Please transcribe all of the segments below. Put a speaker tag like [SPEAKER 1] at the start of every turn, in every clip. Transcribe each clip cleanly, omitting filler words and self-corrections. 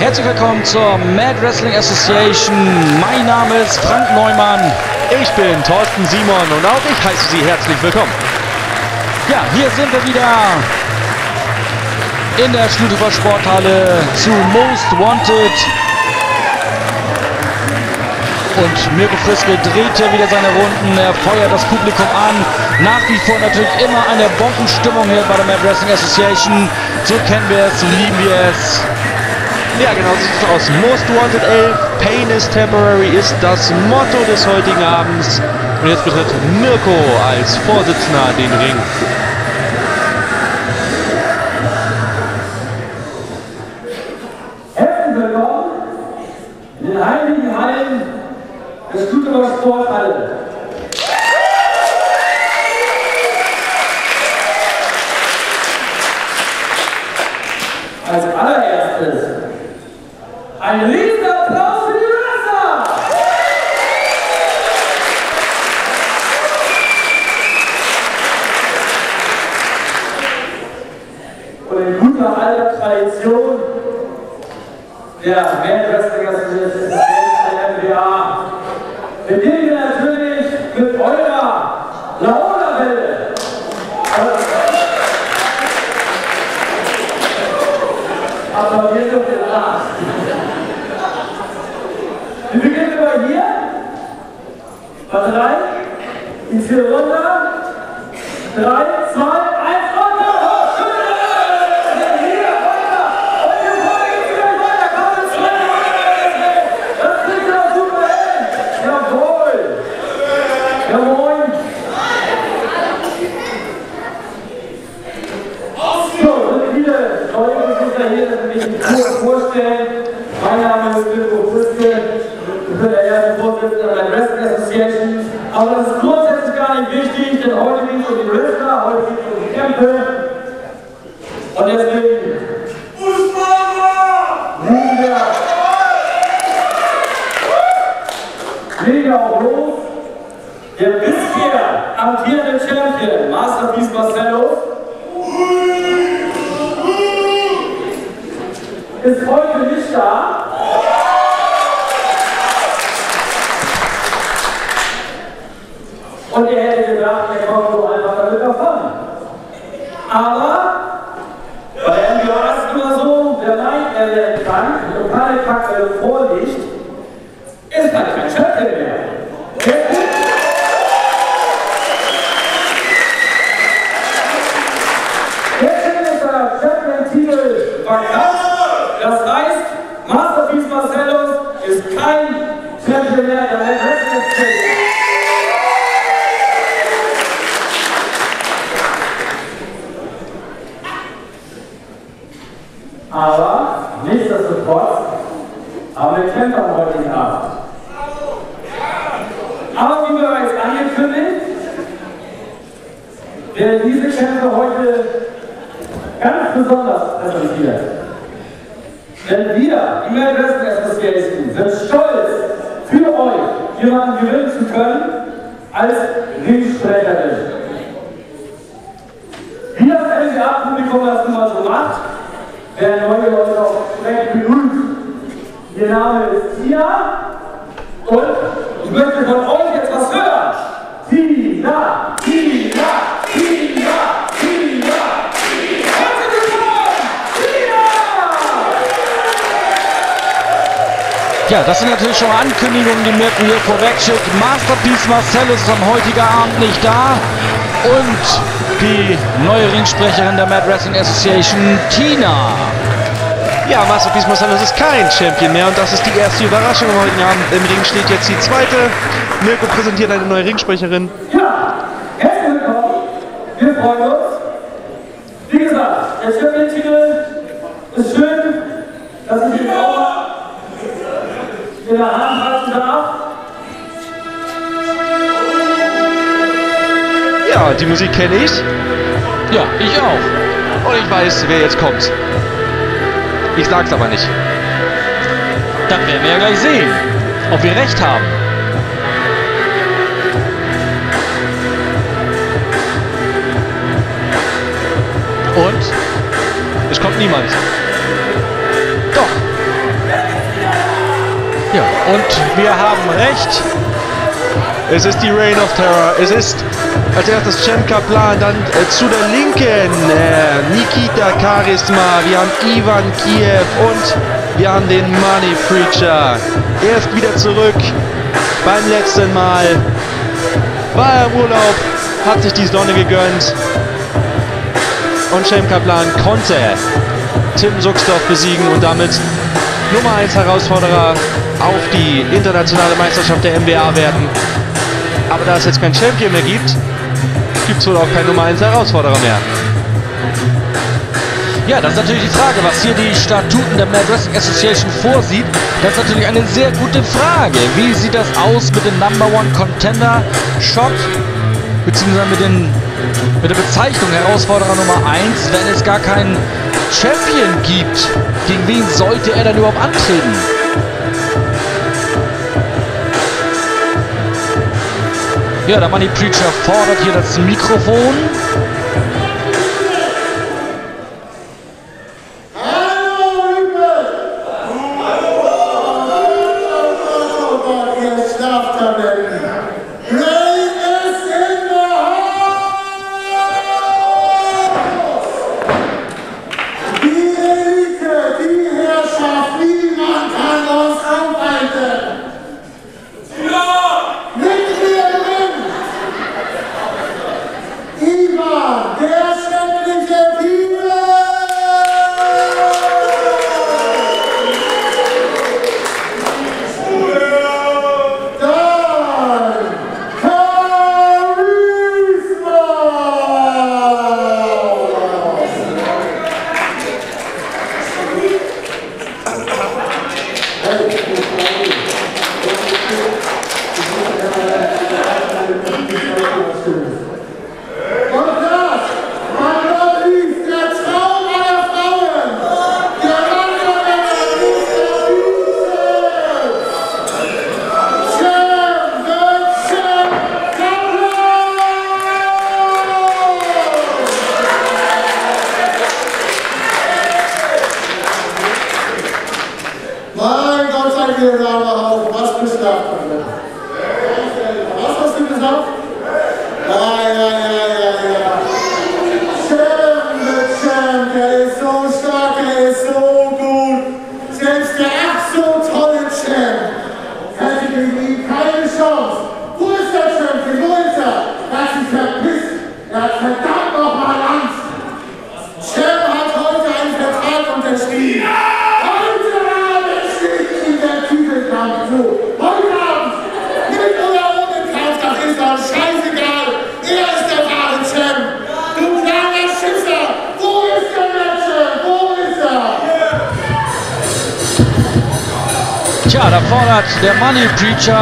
[SPEAKER 1] Herzlich willkommen zur Mad Wrestling Association. Mein Name ist Frank Neumann.
[SPEAKER 2] Ich bin Thorsten Simon und auch ich heiße Sie herzlich willkommen.
[SPEAKER 1] Ja, hier sind wir wieder in der Schlüterfer Sporthalle zu Most Wanted. Und Mirko Friske dreht hier wieder seine Runden, er feuert das Publikum an. Nach wie vor natürlich immer eine Bombenstimmung hier bei der Mad Wrestling Association. So kennen wir es, so lieben wir es.
[SPEAKER 2] Ja, genau, so sieht es aus. Most Wanted 11, Pain is Temporary ist das Motto des heutigen Abends. Und jetzt betritt Mirko als Vorsitzender den Ring.
[SPEAKER 3] Herzlich willkommen in den heiligen Hallen des Schlüterfer Sporthalle. Als allererstes ein Riesenapplaus für die Wrestler! Und in guter alter Tradition der Mad Wrestling Association der MWA beginnen wir natürlich mit eurer Laola-Welle. Aber wir sind gelacht. Wir beginnen über hier. Bei 3. Die 4 runter. 3, 2, 1 runter. Hier, weiter. Und hier vorne geht's gleich weiter. Kommt ins Rennen. Das kriegt ihr auch super hin. Jawohl. Ja, moin. So, sind viele neue Gesichter hier, das will ich mich kurz vorstellen. Mein Name ist Mirko Friske, ich bin der erste Vorsitzende der Wrestling Association. Aber das ist grundsätzlich gar nicht wichtig, denn heute geht es um die Wrestler, heute geht es um die Kämpfe. Und deswegen legen wir auch los. Der bisher amtierende Champion, Masterpiece Marcelo, ist heute nicht da. Und er hätte gedacht, er kommt so einfach damit davon. Aber bei der MWA ist es immer so, wer meint, er wäre krank und keine Krankheit vorliegt, ist halt kein Champion mehr. Jetzt ist der Champion-Titel vakant. Das heißt, Masterpiece Marcellus ist kein Champion mehr der Mad Wrestling Association. Aber nichtsdestotrotz haben wir Kämpfer am heutigen Abend. Aber wie bereits angekündigt, werden diese Kämpfer heute ganz besonders präsentiert. Denn wir, die Mad Wrestling Association, sind stolz, für euch jemanden gewinnen zu können als Ringsprecherin. Wie das MWA-Publikum das nun mal so macht, werden neue Leute auch direkt begrüßt. Ihr Name ist Tina und ich möchte von euch jetzt was hören. Tina, Tina, Tina, Tina.
[SPEAKER 1] Ja, das sind natürlich schon Ankündigungen, die Mirko hier vorweg schickt. Masterpiece Marcellus ist am heutigen Abend nicht da. Und die neue Ringsprecherin der Mad Wrestling Association, Tina.
[SPEAKER 2] Ja, Masterpiece Marcellus ist kein Champion mehr und das ist die erste Überraschung am heutigen Abend. Im Ring steht jetzt die zweite. Mirko präsentiert eine neue Ringsprecherin.
[SPEAKER 3] Ja, herzlich willkommen. Wir freuen uns. Wie gesagt, der Champion-Titel ist schön, dass ich ihn auch in der Hand halten darf.
[SPEAKER 2] Ja, die Musik kenne ich.
[SPEAKER 1] Ja, ich auch.
[SPEAKER 2] Und ich weiß, wer jetzt kommt. Ich sag's aber nicht.
[SPEAKER 1] Dann werden wir ja gleich sehen, ob wir recht haben. Und es kommt niemand. Doch. Ja, und wir haben recht.
[SPEAKER 2] Es ist die Reign of Terror. Es ist als erstes Cem Kaplan, dann zu der Linken Nikita Charisma. Wir haben Ivan Kiev und wir haben den Money Preacher. Er ist wieder zurück. Beim letzten Mal war er im Urlaub, hat sich die Sonne gegönnt. Und Cem Kaplan konnte Tim Suxdorf besiegen und damit Nummer 1 Herausforderer auf die internationale Meisterschaft der MWA werden. Aber da es jetzt kein Champion mehr gibt, gibt es wohl auch keinen Nummer 1 Herausforderer mehr.
[SPEAKER 1] Ja, das ist natürlich die Frage, was hier die Statuten der Mad Wrestling Association vorsieht. Das ist natürlich eine sehr gute Frage. Wie sieht das aus mit dem Number One Contender Shot, beziehungsweise mit der Bezeichnung Herausforderer Nummer 1, wenn es gar keinen Champion gibt? Gegen wen sollte er dann überhaupt antreten? Ja, der Money Preacher fordert hier das Mikrofon. Tja, da fordert der Money Preacher,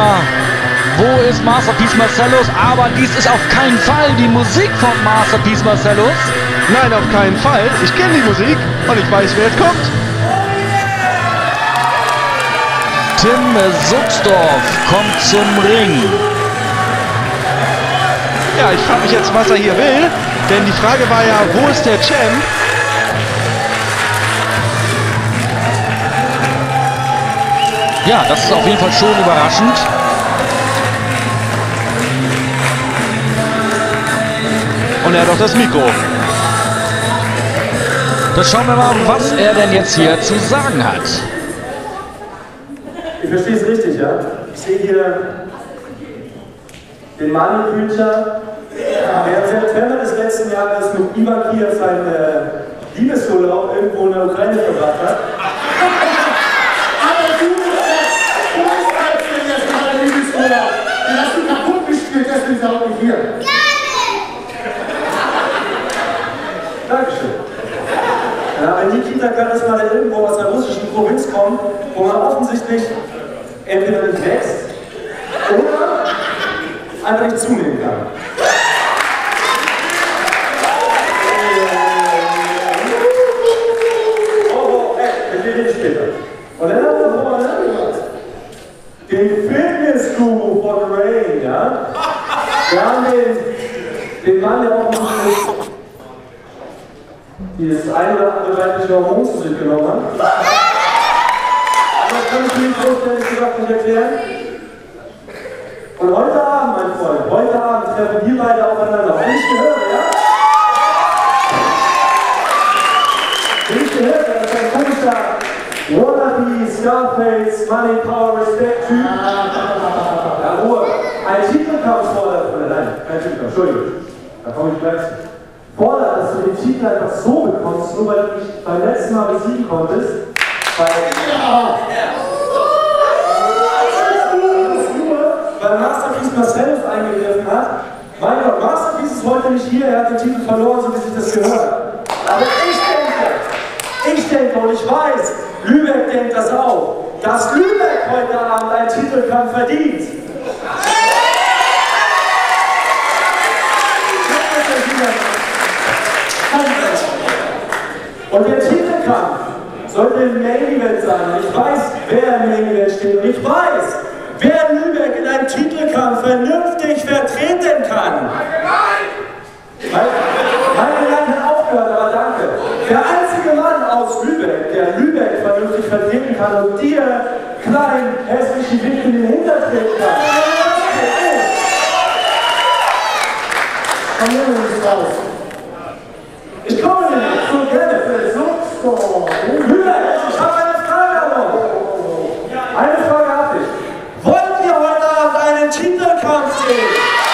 [SPEAKER 1] wo ist Masterpiece Marcellus? Aber dies ist auf keinen Fall die Musik von Masterpiece Marcellus.
[SPEAKER 2] Nein, auf keinen Fall. Ich kenne die Musik und ich weiß, wer jetzt kommt.
[SPEAKER 1] Tim Suxdorf kommt zum Ring.
[SPEAKER 2] Ja, ich frage mich jetzt, was er hier will, denn die Frage war ja, wo ist der Champ?
[SPEAKER 1] Ja, das ist auf jeden Fall schon überraschend.
[SPEAKER 2] Und er hat auch das Mikro.
[SPEAKER 1] Dann schauen wir mal, was er denn jetzt hier zu sagen hat.
[SPEAKER 3] Ich verstehe es richtig, ja? Ich sehe hier den Money Preacher, der im September des letzten Jahres mit Ivan Kiev seinen Liebesurlaub irgendwo in der Ukraine verbracht hat. Aber du bist jetzt gerade Liebesurlaub. Den hast du kaputt gespielt, deswegen ist er auch nicht hier. Dankeschön. Ja, aber Nikita Charisma, der irgendwo aus einer russischen Provinz kommt, wo man offensichtlich entweder nicht wächst oder einfach nicht zunehmen kann. Wir reden später. Und dann haben wir vorhin angehört. Den Fitness-Guru von Rain, ja? Wir haben den Mann, der auch dieses ein oder andere weibliche Hormon zu sich genommen hat. Aber kann ich mir nicht großständig gesagt nicht erklären. Und heute Abend, mein Freund, heute Abend treffen wir beide aufeinander. Wenn ich gehört, ja? Wenn ich gehört, dass ein komischer Wannabe, Scarface, Money, Power, Respect Typ. Ja, Ruhe. Ein Titelkampf fordert, oder nein, kein Titelkampf, Entschuldigung. Da komme ich gleich. Fordert, dass du den Titel einfach so bekommst, nur weil du dich beim letzten Mal besiegen konntest. Weil Masterpiece Marcellus eingegriffen hat. Mein Gott, Masterpiece ist heute nicht hier, er hat den Titel verloren, so wie sich das gehört. Aber ich denke und ich weiß, Lübeck denkt das auch, dass Lübeck heute Abend einen Titelkampf verdient. Und der Titelkampf sollte im Main Event sein. Und ich weiß, wer im Main Event steht. Und ich weiß, wer Lübeck in einem Titelkampf vernünftig vertreten kann. Meine Gedanken haben aufgehört, aber danke. Der einzige Mann aus Lübeck, der Lübeck vernünftig vertreten kann und dir, kleinen, hässlichen Wicht in den Hintern treten kann. Komm hier nicht raus. Ich komme nicht, so gerne, so. Lübeck, ich habe eine Frage an euch. Eine Frage habe ich. Wollt ihr heute Abend einen Titelkampf sehen?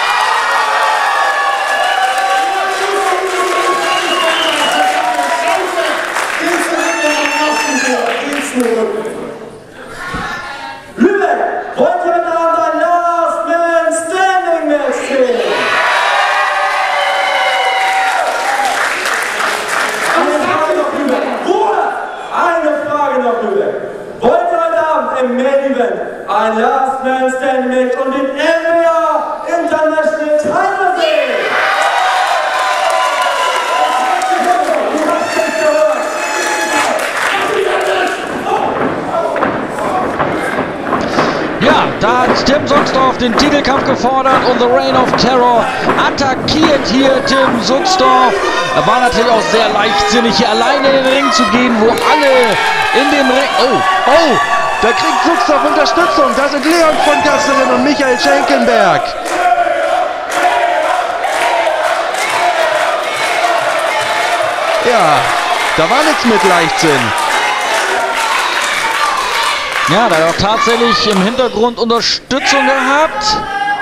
[SPEAKER 3] Lübeck, wollt ihr heute Abend ein Last Man Standing Match sehen? Wollt ihr heute Abend im Main Event ein Last Man Standing Match und den NBA International Title sehen?
[SPEAKER 1] Ja, da hat Tim Suxdorf den Titelkampf gefordert und The Reign of Terror attackiert hier Tim Suxdorf. Er war natürlich auch sehr leichtsinnig, hier alleine in den Ring zu gehen, wo alle in dem Ring... Oh,
[SPEAKER 2] da kriegt Suxdorf Unterstützung. Da sind Leon von Gasteren und Michael Schenkenberg. Ja, da war nichts mit Leichtsinn.
[SPEAKER 1] Ja, da hat auch tatsächlich im Hintergrund Unterstützung gehabt.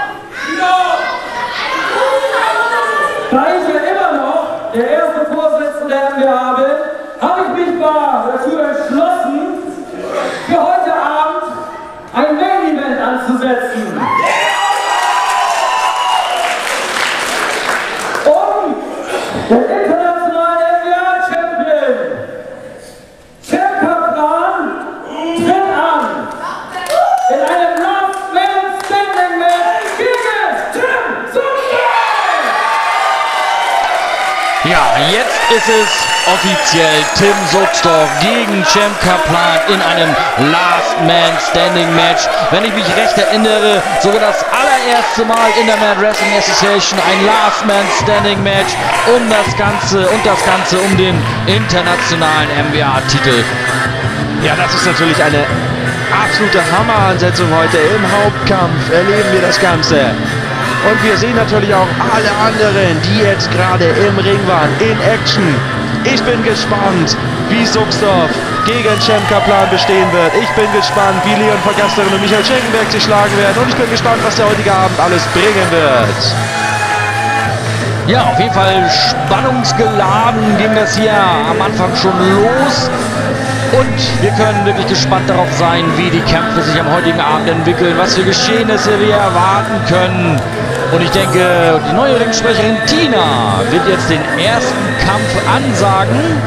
[SPEAKER 3] Da ich ja immer noch der erste Vorsitzende der MBA bin, habe ich mich mal dazu entschlossen, für heute Abend ein Main Event anzusetzen. Um den internationalen MBA-Champion Cem Kaplan tritt an in einem Last Man Standing Match gegen Tim Suxdorf!
[SPEAKER 1] Ja, jetzt ist es offiziell Tim Suxdorf gegen Cem Kaplan in einem Last Man Standing Match. Wenn ich mich recht erinnere, sogar das allererste Mal in der Mad Wrestling Association ein Last Man Standing Match um das Ganze um den internationalen MWA-Titel.
[SPEAKER 2] Ja, das ist natürlich eine absolute Hammeransetzung heute. Im Hauptkampf erleben wir das Ganze. Und wir sehen natürlich auch alle anderen, die jetzt gerade im Ring waren, in Action. Ich bin gespannt, wie Suxdorf gegen Cem Kaplan bestehen wird. Ich bin gespannt, wie Leon von Gasteren und Michael Schenkenberg sich schlagen werden. Und ich bin gespannt, was der heutige Abend alles bringen wird.
[SPEAKER 1] Ja, auf jeden Fall spannungsgeladen ging das hier am Anfang schon los. Und wir können wirklich gespannt darauf sein, wie die Kämpfe sich am heutigen Abend entwickeln, was für Geschehnisse wir erwarten können. Und ich denke, die neue Ringsprecherin Tina wird jetzt den ersten Kampf ansagen.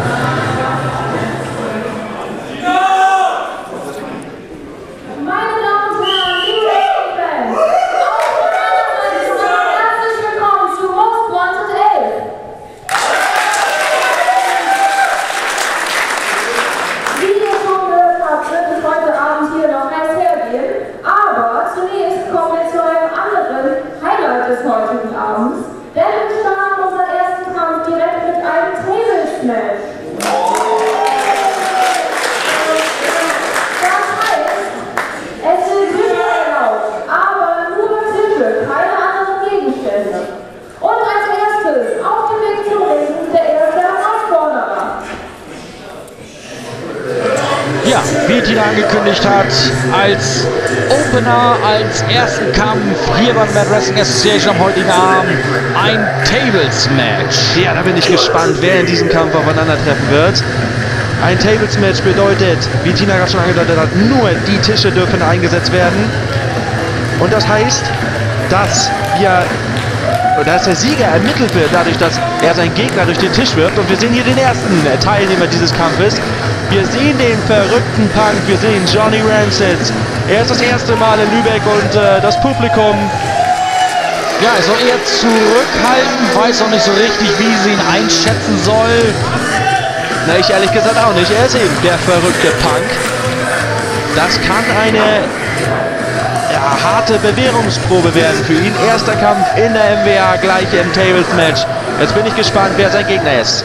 [SPEAKER 1] angekündigt hat als Opener, als ersten Kampf hier beim Mad Wrestling Association am heutigen Abend ein Tables-Match.
[SPEAKER 2] Ja, da bin ich gespannt, wer in diesem Kampf aufeinandertreffen wird. Ein Tables-Match bedeutet, wie Tina gerade schon angedeutet hat, nur die Tische dürfen eingesetzt werden. Und das heißt, dass der Sieger ermittelt wird, dadurch, dass er seinen Gegner durch den Tisch wirft. Und wir sehen hier den ersten Teilnehmer dieses Kampfes. Wir sehen den verrückten Punk, wir sehen Johnny Rancid. Er ist das erste Mal in Lübeck und das Publikum...
[SPEAKER 1] Ja, er soll eher zurückhalten, weiß auch nicht so richtig, wie sie ihn einschätzen soll.
[SPEAKER 2] Na, ich ehrlich gesagt auch nicht. Er ist eben der verrückte Punk. Das kann eine harte Bewährungsprobe werden für ihn. Erster Kampf in der MWA, gleich im Tables-Match. Jetzt bin ich gespannt, wer sein Gegner ist.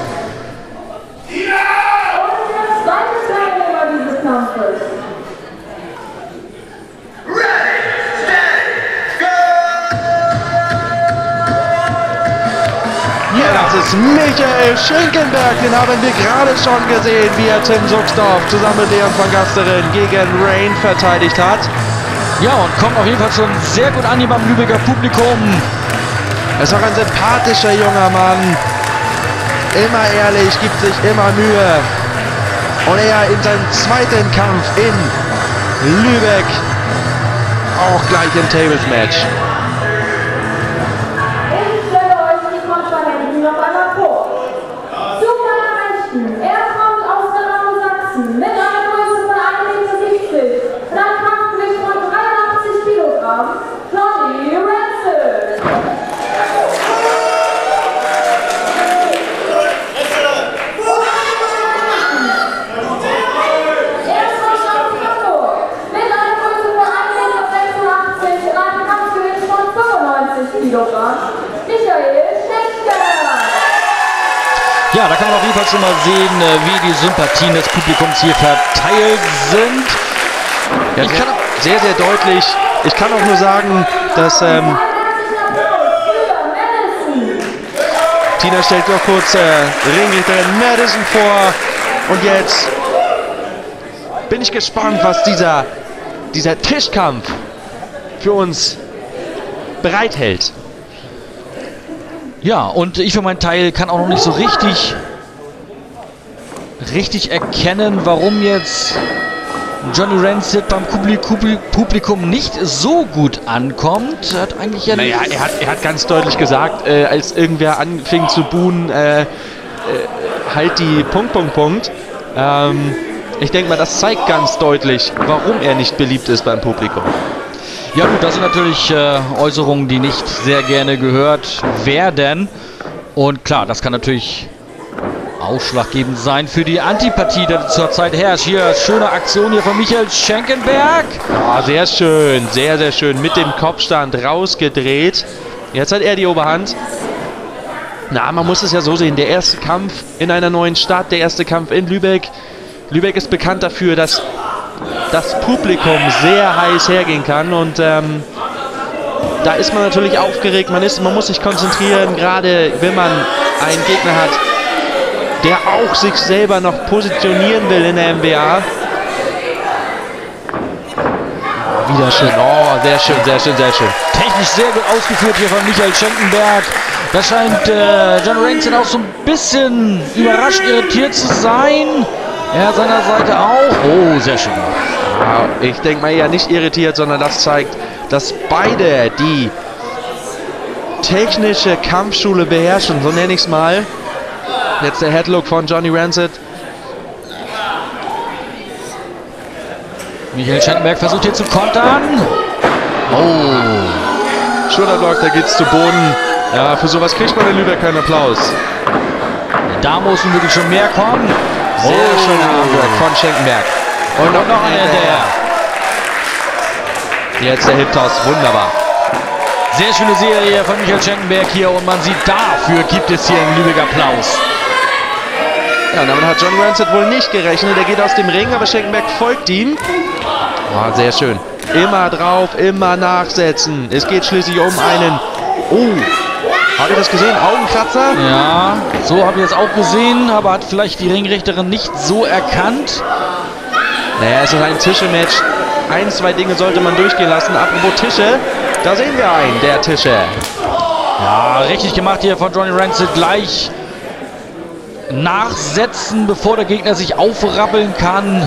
[SPEAKER 2] Das ist Michael Schenkenberg, den haben wir gerade schon gesehen, wie er Tim Suxdorf zusammen mit Leon von Gasteren gegen Rain verteidigt hat.
[SPEAKER 1] Ja, und kommt auf jeden Fall schon sehr gut an hier beim Lübecker Publikum.
[SPEAKER 2] Er ist auch ein sympathischer junger Mann, immer ehrlich, gibt sich immer Mühe. Und er in seinem zweiten Kampf in Lübeck, auch gleich im Tables-Match.
[SPEAKER 1] Ja, da kann man auf jeden Fall schon mal sehen, wie die Sympathien des Publikums hier verteilt sind.
[SPEAKER 2] Ja, sehr, sehr deutlich. Ich kann auch nur sagen, dass Tina stellt noch kurz Ringrichterin Madison vor. Und jetzt bin ich gespannt, was dieser Tischkampf für uns bereithält.
[SPEAKER 1] Ja, und ich für meinen Teil kann auch noch nicht so richtig erkennen, warum jetzt Johnny Rancid beim Publikum nicht so gut ankommt. Hat eigentlich ja
[SPEAKER 2] naja, er hat ganz deutlich gesagt, als irgendwer anfing zu buhen, halt die ... Ich denke mal, das zeigt ganz deutlich, warum er nicht beliebt ist beim Publikum.
[SPEAKER 1] Ja gut, das sind natürlich Äußerungen, die nicht sehr gerne gehört werden. Und klar, das kann natürlich ausschlaggebend sein für die Antipathie, die zurzeit herrscht. Hier, schöne Aktion hier von Michael Schenkenberg.
[SPEAKER 2] Ja, sehr schön, sehr, sehr schön. Mit dem Kopfstand rausgedreht. Jetzt hat er die Oberhand. Na, man muss es ja so sehen. Der erste Kampf in einer neuen Stadt, der erste Kampf in Lübeck. Lübeck ist bekannt dafür, dass das Publikum sehr heiß hergehen kann und da ist man natürlich aufgeregt, man muss sich konzentrieren, gerade wenn man einen Gegner hat, der auch sich selber noch positionieren will in der MWA. Wieder schön, oh, sehr schön, sehr schön, sehr schön.
[SPEAKER 1] Technisch sehr gut ausgeführt hier von Michael Schenkenberg. Da scheint John Rancid auch so ein bisschen überrascht, irritiert zu sein. Er seiner Seite auch. Oh, sehr schön.
[SPEAKER 2] Ja, ich denke mal eher nicht irritiert, sondern das zeigt, dass beide die technische Kampfschule beherrschen, so nenne ich es mal. Jetzt der Headlook von Johnny Rancid.
[SPEAKER 1] Michael Schenkenberg versucht hier zu kontern.
[SPEAKER 2] Oh. Schulterblock, da geht's zu Boden. Ja, für sowas kriegt man in Lübeck keinen Applaus.
[SPEAKER 1] Da muss nun wirklich schon mehr kommen.
[SPEAKER 2] Sehr schöner Armwork von Schenkenberg.
[SPEAKER 1] Und noch einer
[SPEAKER 2] Jetzt der Hip-Toss, wunderbar.
[SPEAKER 1] Sehr schöne Serie von Michael Schenkenberg hier und man sieht, dafür gibt es hier einen Lübeck Applaus.
[SPEAKER 2] Ja, und damit hat John Rancid wohl nicht gerechnet. Er geht aus dem Ring, aber Schenkenberg folgt ihm. Oh, sehr schön. Immer drauf, immer nachsetzen. Es geht schließlich um einen... Oh, habt ihr das gesehen? Augenkratzer?
[SPEAKER 1] Ja, so habe ich es auch gesehen, aber hat vielleicht die Ringrichterin nicht so erkannt.
[SPEAKER 2] Naja, es ist ein Tische-Match. Ein, zwei Dinge sollte man durchgehen lassen. Apropos Tische, da sehen wir einen, der Tische.
[SPEAKER 1] Ja, richtig gemacht hier von Johnny Rancid. Gleich nachsetzen, bevor der Gegner sich aufrappeln kann.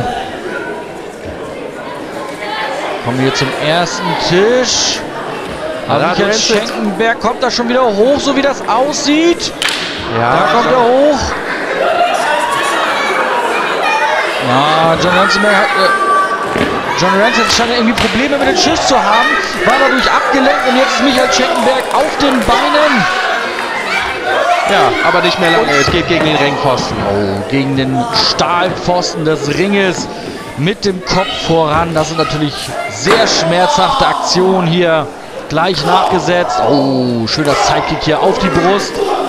[SPEAKER 1] Kommen wir zum ersten Tisch. Aber Michael Schenkenberg kommt da schon wieder hoch, so wie das aussieht.
[SPEAKER 2] Ja,
[SPEAKER 1] da kommt er hoch. Ja, Johnny Rancid scheint irgendwie Probleme mit dem Schuss zu haben. War dadurch abgelenkt und jetzt ist Michael Schenkenberg auf den Beinen.
[SPEAKER 2] Ja, aber nicht mehr lange. Es geht gegen den Ringpfosten.
[SPEAKER 1] Oh, gegen den Stahlpfosten des Ringes mit dem Kopf voran. Das sind natürlich sehr schmerzhafte Aktionen hier. Gleich nachgesetzt. Oh, schöner Sidekick hier auf die Brust.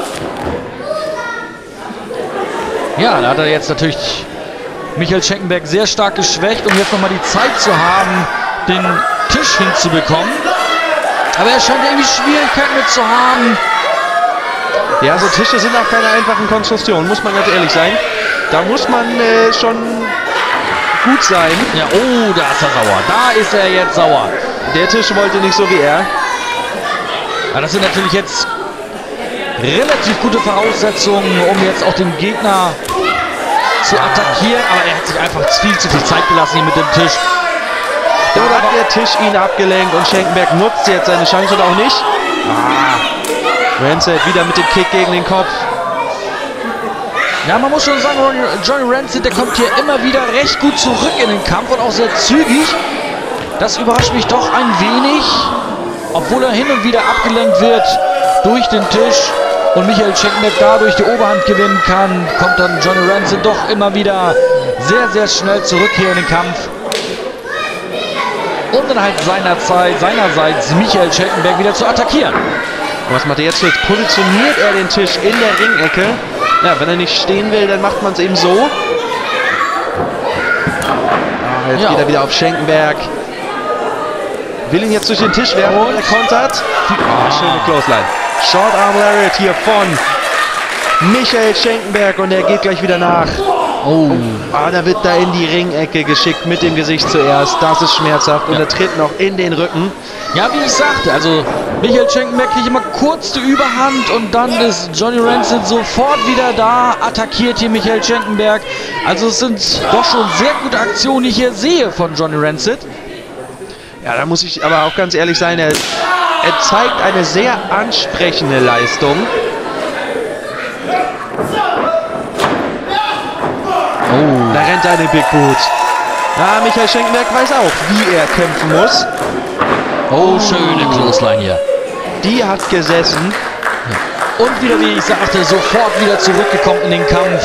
[SPEAKER 1] Ja, da hat er jetzt natürlich Michael Schenkenberg sehr stark geschwächt, um jetzt nochmal die Zeit zu haben, den Tisch hinzubekommen. Aber er scheint irgendwie Schwierigkeiten mit zu haben.
[SPEAKER 2] Ja, so Tische sind auch keine einfachen Konstruktionen, muss man ganz ehrlich sein. Da muss man schon gut sein.
[SPEAKER 1] Ja, oh, da ist er sauer. Da ist er jetzt sauer.
[SPEAKER 2] Der Tisch wollte nicht so wie er.
[SPEAKER 1] Ja, das sind natürlich jetzt relativ gute Voraussetzungen, um jetzt auch den Gegner zu attackieren. Aber er hat sich einfach viel zu viel Zeit gelassen hier mit dem Tisch.
[SPEAKER 2] Da hat der Tisch ihn abgelenkt und Schenkenberg nutzt jetzt seine Chance oder auch nicht. Rancid wieder mit dem Kick gegen den Kopf.
[SPEAKER 1] Ja, man muss schon sagen, Johnny Rancid, der kommt hier immer wieder recht gut zurück in den Kampf und auch sehr zügig. Das überrascht mich doch ein wenig, obwohl er hin und wieder abgelenkt wird durch den Tisch und Michael Schenkenberg dadurch die Oberhand gewinnen kann, kommt dann Johnny Rancid doch immer wieder sehr, sehr schnell zurück hier in den Kampf. Und dann halt seinerseits Michael Schenkenberg wieder zu attackieren.
[SPEAKER 2] Und was macht er jetzt? Jetzt positioniert er den Tisch in der Ringecke. Ja, wenn er nicht stehen will, dann macht man es eben so. Jetzt geht er wieder auf Schenkenberg. Will ihn jetzt durch den Tisch werfen und er kontert. Schöne Clothesline. Short Arm Lariat hier von Michael Schenkenberg und er geht gleich wieder nach. Oh, da wird da in die Ringecke geschickt mit dem Gesicht zuerst. Das ist schmerzhaft und er tritt noch in den Rücken.
[SPEAKER 1] Ja, wie ich sagte, also Michael Schenkenberg kriegt immer kurz die Überhand und dann ist Johnny Rancid sofort wieder da, attackiert hier Michael Schenkenberg. Also es sind doch schon sehr gute Aktionen, die ich hier sehe von Johnny Rancid.
[SPEAKER 2] Ja, da muss ich aber auch ganz ehrlich sein, er zeigt eine sehr ansprechende Leistung. Oh, da rennt eine Big Boot. Ja, Michael Schenkenberg weiß auch, wie er kämpfen muss.
[SPEAKER 1] Oh, schöne Clothesline hier.
[SPEAKER 2] Die hat gesessen.
[SPEAKER 1] Und wieder, wie ich sagte, sofort wieder zurückgekommen in den Kampf.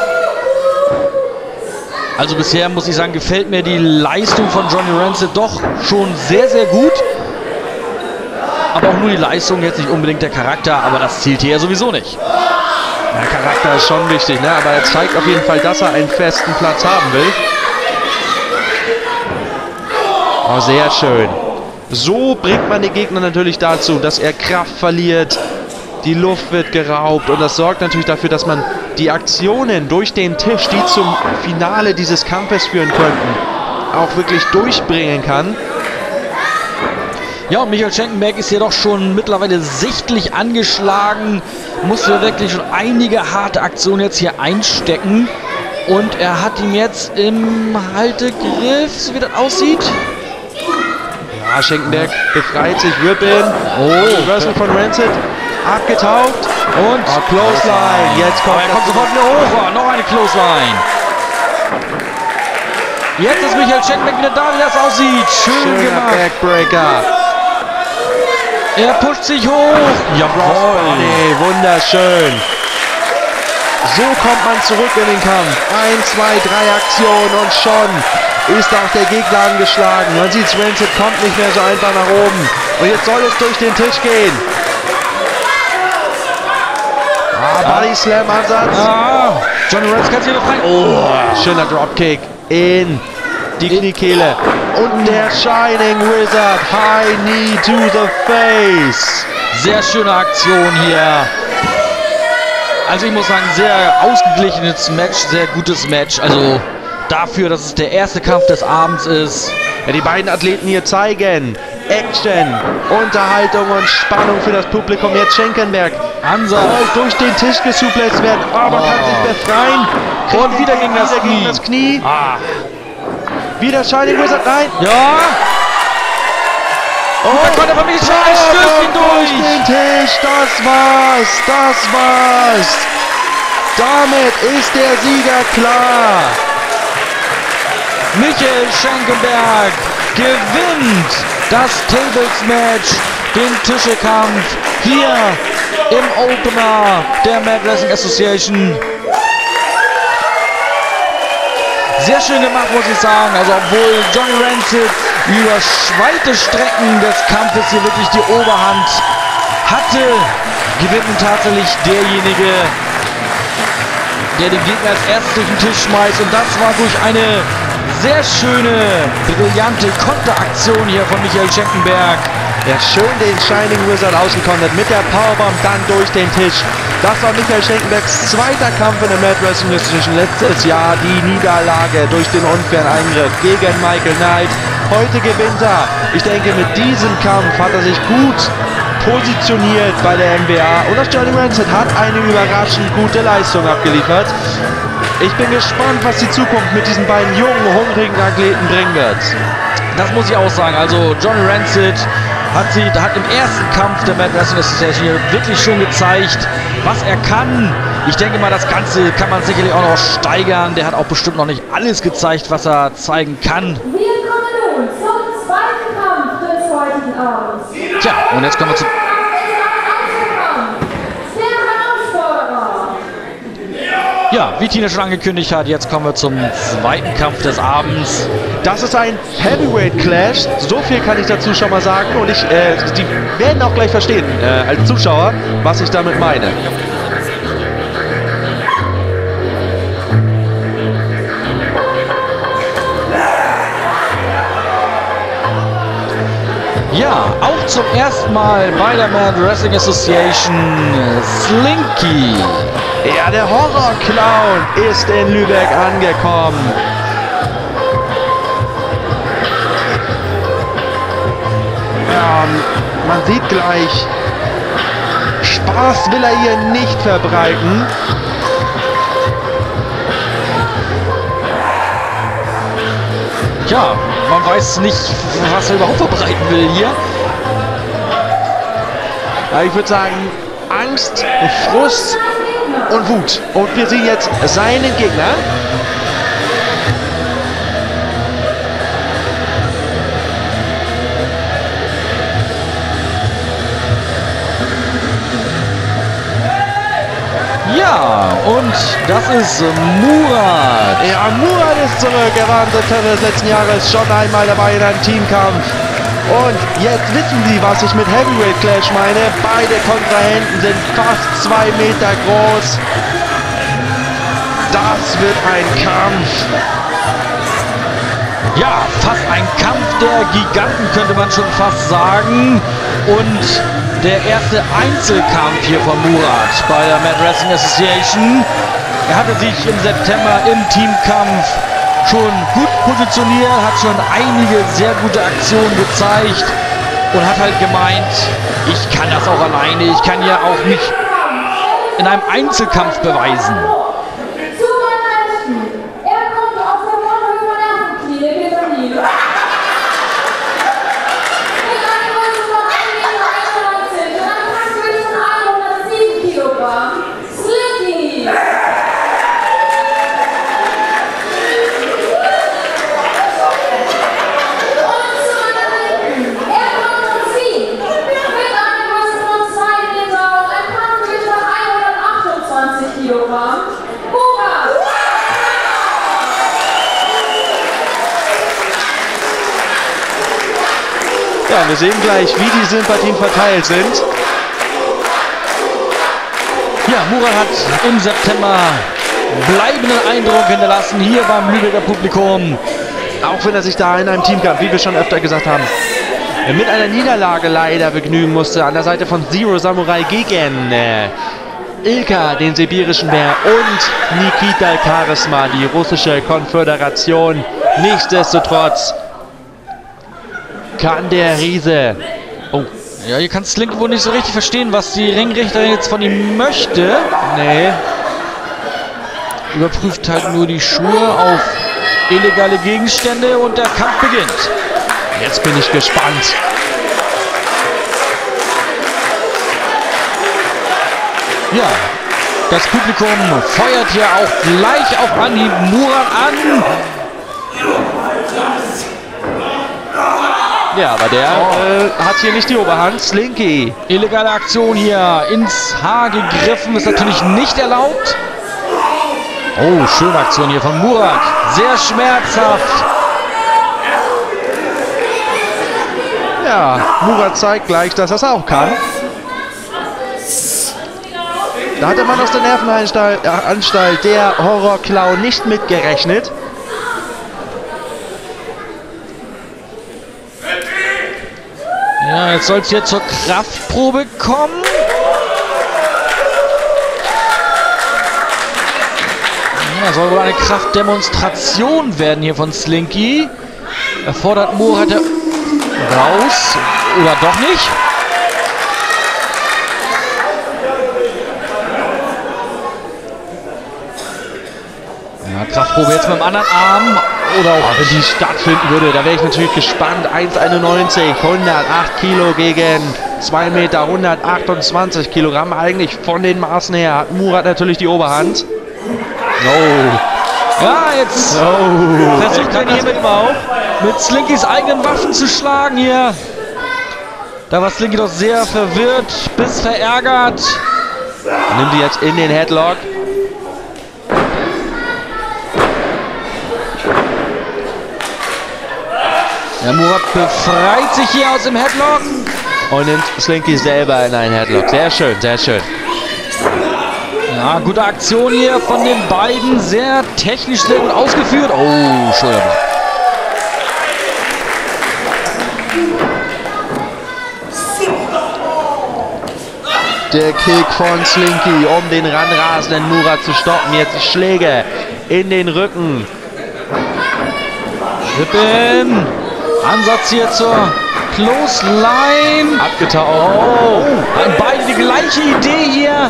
[SPEAKER 1] Also bisher muss ich sagen, gefällt mir die Leistung von Johnny Rancid doch schon sehr, sehr gut. Aber auch nur die Leistung, jetzt nicht unbedingt der Charakter, aber das zielt hier sowieso nicht.
[SPEAKER 2] Der Charakter ist schon wichtig, ne? Aber er zeigt auf jeden Fall, dass er einen festen Platz haben will. Oh, sehr schön. So bringt man den Gegner natürlich dazu, dass er Kraft verliert, die Luft wird geraubt und das sorgt natürlich dafür, dass man die Aktionen durch den Tisch, die zum Finale dieses Kampfes führen könnten, auch wirklich durchbringen kann.
[SPEAKER 1] Ja, und Michael Schenkenberg ist jedoch schon mittlerweile sichtlich angeschlagen, musste wirklich schon einige harte Aktionen jetzt hier einstecken und er hat ihn jetzt im Haltegriff, so wie das aussieht.
[SPEAKER 2] Ja, Schenkenberg befreit sich, Whip-In. Oh, Reversal von Rancid. Abgetaucht. Und Clothesline. Jetzt kommt
[SPEAKER 1] er kommt sofort wieder hoch. Noch eine Clothesline. Jetzt ist Michael Schenkenberg wieder da, wie das aussieht. Schön gemacht.
[SPEAKER 2] Backbreaker.
[SPEAKER 1] Er pusht sich hoch.
[SPEAKER 2] Jawohl. Nee, wunderschön. So kommt man zurück in den Kampf. 1, 2, 3 Aktionen und schon ist auch der Gegner angeschlagen. Man sieht, Rancid kommt nicht mehr so einfach nach oben. Und jetzt soll es durch den Tisch gehen. Body Slam Ansatz.
[SPEAKER 1] Johnny Rancid kann sich befreien.
[SPEAKER 2] Oh, schöner Dropkick in die Kniekehle. Und der Shining Wizard. High Knee to the Face.
[SPEAKER 1] Sehr schöne Aktion hier. Also ich muss sagen, sehr ausgeglichenes Match, sehr gutes Match. Also dafür, dass es der erste Kampf des Abends ist.
[SPEAKER 2] Ja, die beiden Athleten hier zeigen Action, Unterhaltung und Spannung für das Publikum. Jetzt Schenkenberg.
[SPEAKER 1] Hansa
[SPEAKER 2] Durch den Tisch gesuplext werden, aber kann sich befreien.
[SPEAKER 1] und wieder gegen das
[SPEAKER 2] Knie.
[SPEAKER 1] Ah.
[SPEAKER 2] Wieder Shining Wizard, nein.
[SPEAKER 1] Ja. Und da konnte von mir schon ein Stößchen durch.
[SPEAKER 2] Den Tisch, das war's. Damit ist der Sieger klar.
[SPEAKER 1] Michael Schenkenberg gewinnt das Tables-Match, den Tischekampf hier im Opener der Mad Wrestling Association. Sehr schön gemacht, muss ich sagen. Also obwohl Johnny Rancid über weite Strecken des Kampfes hier wirklich die Oberhand hatte, gewinnt tatsächlich derjenige, der den Gegner als erstes durch den Tisch schmeißt. Und das war durch eine sehr schöne, brillante Konteraktion hier von Michael Schenkenberg.
[SPEAKER 2] Ja, schön den Shining Wizard ausgekontert mit der Powerbomb dann durch den Tisch. Das war Michael Schenkenbergs zweiter Kampf in der Mad Wrestling Association. Letztes Jahr die Niederlage durch den unfairen Eingriff gegen Michael Knight. Heute gewinnt er. Ich denke, mit diesem Kampf hat er sich gut positioniert bei der MWA. Und auch Johnny Rancid hat eine überraschend gute Leistung abgeliefert. Ich bin gespannt, was die Zukunft mit diesen beiden jungen, hungrigen Athleten bringen wird.
[SPEAKER 1] Das muss ich auch sagen. Also Johnny Rancid hat im ersten Kampf der Mad Wrestling Association hier wirklich schon gezeigt, was er kann. Ich denke mal, das Ganze kann man sicherlich auch noch steigern. Der hat auch bestimmt noch nicht alles gezeigt, was er zeigen kann.
[SPEAKER 4] Wir kommen nun zum zweiten Kampf des heutigen Abends.
[SPEAKER 1] Tja, und jetzt kommen wir zu... Ja, wie Tina schon angekündigt hat, jetzt kommen wir zum zweiten Kampf des Abends.
[SPEAKER 2] Das ist ein Heavyweight Clash, so viel kann ich dazu schon mal sagen. Und die werden auch gleich verstehen, als Zuschauer, was ich damit meine.
[SPEAKER 1] Ja, auch zum ersten Mal bei der Mad Wrestling Association Slinky.
[SPEAKER 2] Ja, der Horror-Clown ist in Lübeck angekommen. Ja, man sieht gleich, Spaß will er hier nicht verbreiten.
[SPEAKER 1] Ja, man weiß nicht, was er überhaupt verbreiten will hier.
[SPEAKER 2] Ja, ich würde sagen, Angst, Frust und Wut. Und wir sehen jetzt seinen Gegner.
[SPEAKER 1] Ja, und das ist Murat.
[SPEAKER 2] Ja, Murat ist zurück. Er war im September des letzten Jahres schon einmal dabei in einem Teamkampf. Und jetzt wissen Sie, was ich mit Heavyweight Clash meine. Beide Kontrahenten sind fast 2 Meter groß. Das wird ein Kampf.
[SPEAKER 1] Ja, fast ein Kampf der Giganten, könnte man schon fast sagen. Und der erste Einzelkampf hier von Murat bei der Mad Wrestling Association. Er hatte sich im September im Teamkampf schon gut positioniert, hat schon einige sehr gute Aktionen gezeigt und hat halt gemeint, ich kann das auch alleine, ich kann ja auch mich in einem Einzelkampf beweisen.
[SPEAKER 2] Ja, wir sehen gleich, wie die Sympathien verteilt sind.
[SPEAKER 1] Ja, Murat hat im September bleibenden Eindruck hinterlassen hier beim Lübecker Publikum.
[SPEAKER 2] Auch wenn er sich da in einem Teamkampf, wie wir schon öfter gesagt haben, mit einer Niederlage leider begnügen musste an der Seite von Zero Samurai gegen Ilka, den sibirischen Bär, und Nikita Charisma, die russische Konföderation. Nichtsdestotrotz kann der Riese... Oh,
[SPEAKER 1] Ja, hier kann Slinky wohl nicht so richtig verstehen, was die Ringrichterin jetzt von ihm möchte.
[SPEAKER 2] nee.
[SPEAKER 1] Überprüft halt nur die Schuhe auf illegale Gegenstände und der Kampf beginnt.
[SPEAKER 2] Jetzt bin ich gespannt.
[SPEAKER 1] Ja, das Publikum feuert hier auch gleich auf Anhieb Murat an.
[SPEAKER 2] Ja, aber der hat hier nicht die Oberhand. Slinky.
[SPEAKER 1] Illegale Aktion hier ins Haar gegriffen, ist natürlich nicht erlaubt. Oh, schöne Aktion hier von Murat. Sehr schmerzhaft.
[SPEAKER 2] Ja, Murat zeigt gleich, dass er es auch kann. Da hat der Mann aus der Nervenanstalt, der Horrorclown, nicht mitgerechnet.
[SPEAKER 1] Ja, jetzt soll es hier zur Kraftprobe kommen. Ja, soll wohl eine Kraftdemonstration werden hier von Slinky. Er fordert Murat raus. Oder doch nicht? Ja, Kraftprobe jetzt mit dem anderen Arm. Oder auch
[SPEAKER 2] Wenn die stattfinden würde, da wäre ich natürlich gespannt. 1,91, 108 Kilo gegen 2 Meter, 128 Kilogramm. Eigentlich von den Maßen her hat Murat natürlich die Oberhand.
[SPEAKER 1] Ja, jetzt versucht er hier mit Slinkys eigenen Waffen zu schlagen hier. Da war Slinky doch sehr verwirrt bis verärgert.
[SPEAKER 2] Nimmt die jetzt in den Headlock.
[SPEAKER 1] Der Murat befreit sich hier aus dem Headlock.
[SPEAKER 2] Und nimmt Slinky selber in einen Headlock. Sehr schön, sehr schön.
[SPEAKER 1] Ja, gute Aktion hier von den beiden. Sehr technisch sehr gut ausgeführt. Oh, Schulterblock.
[SPEAKER 2] Der Kick von Slinky, um den ranrasenden Murat zu stoppen. Jetzt die Schläge in den Rücken.
[SPEAKER 1] Rippen. Ansatz hier zur Clothesline.
[SPEAKER 2] Abgetaucht.
[SPEAKER 1] Oh, haben beide die gleiche Idee hier.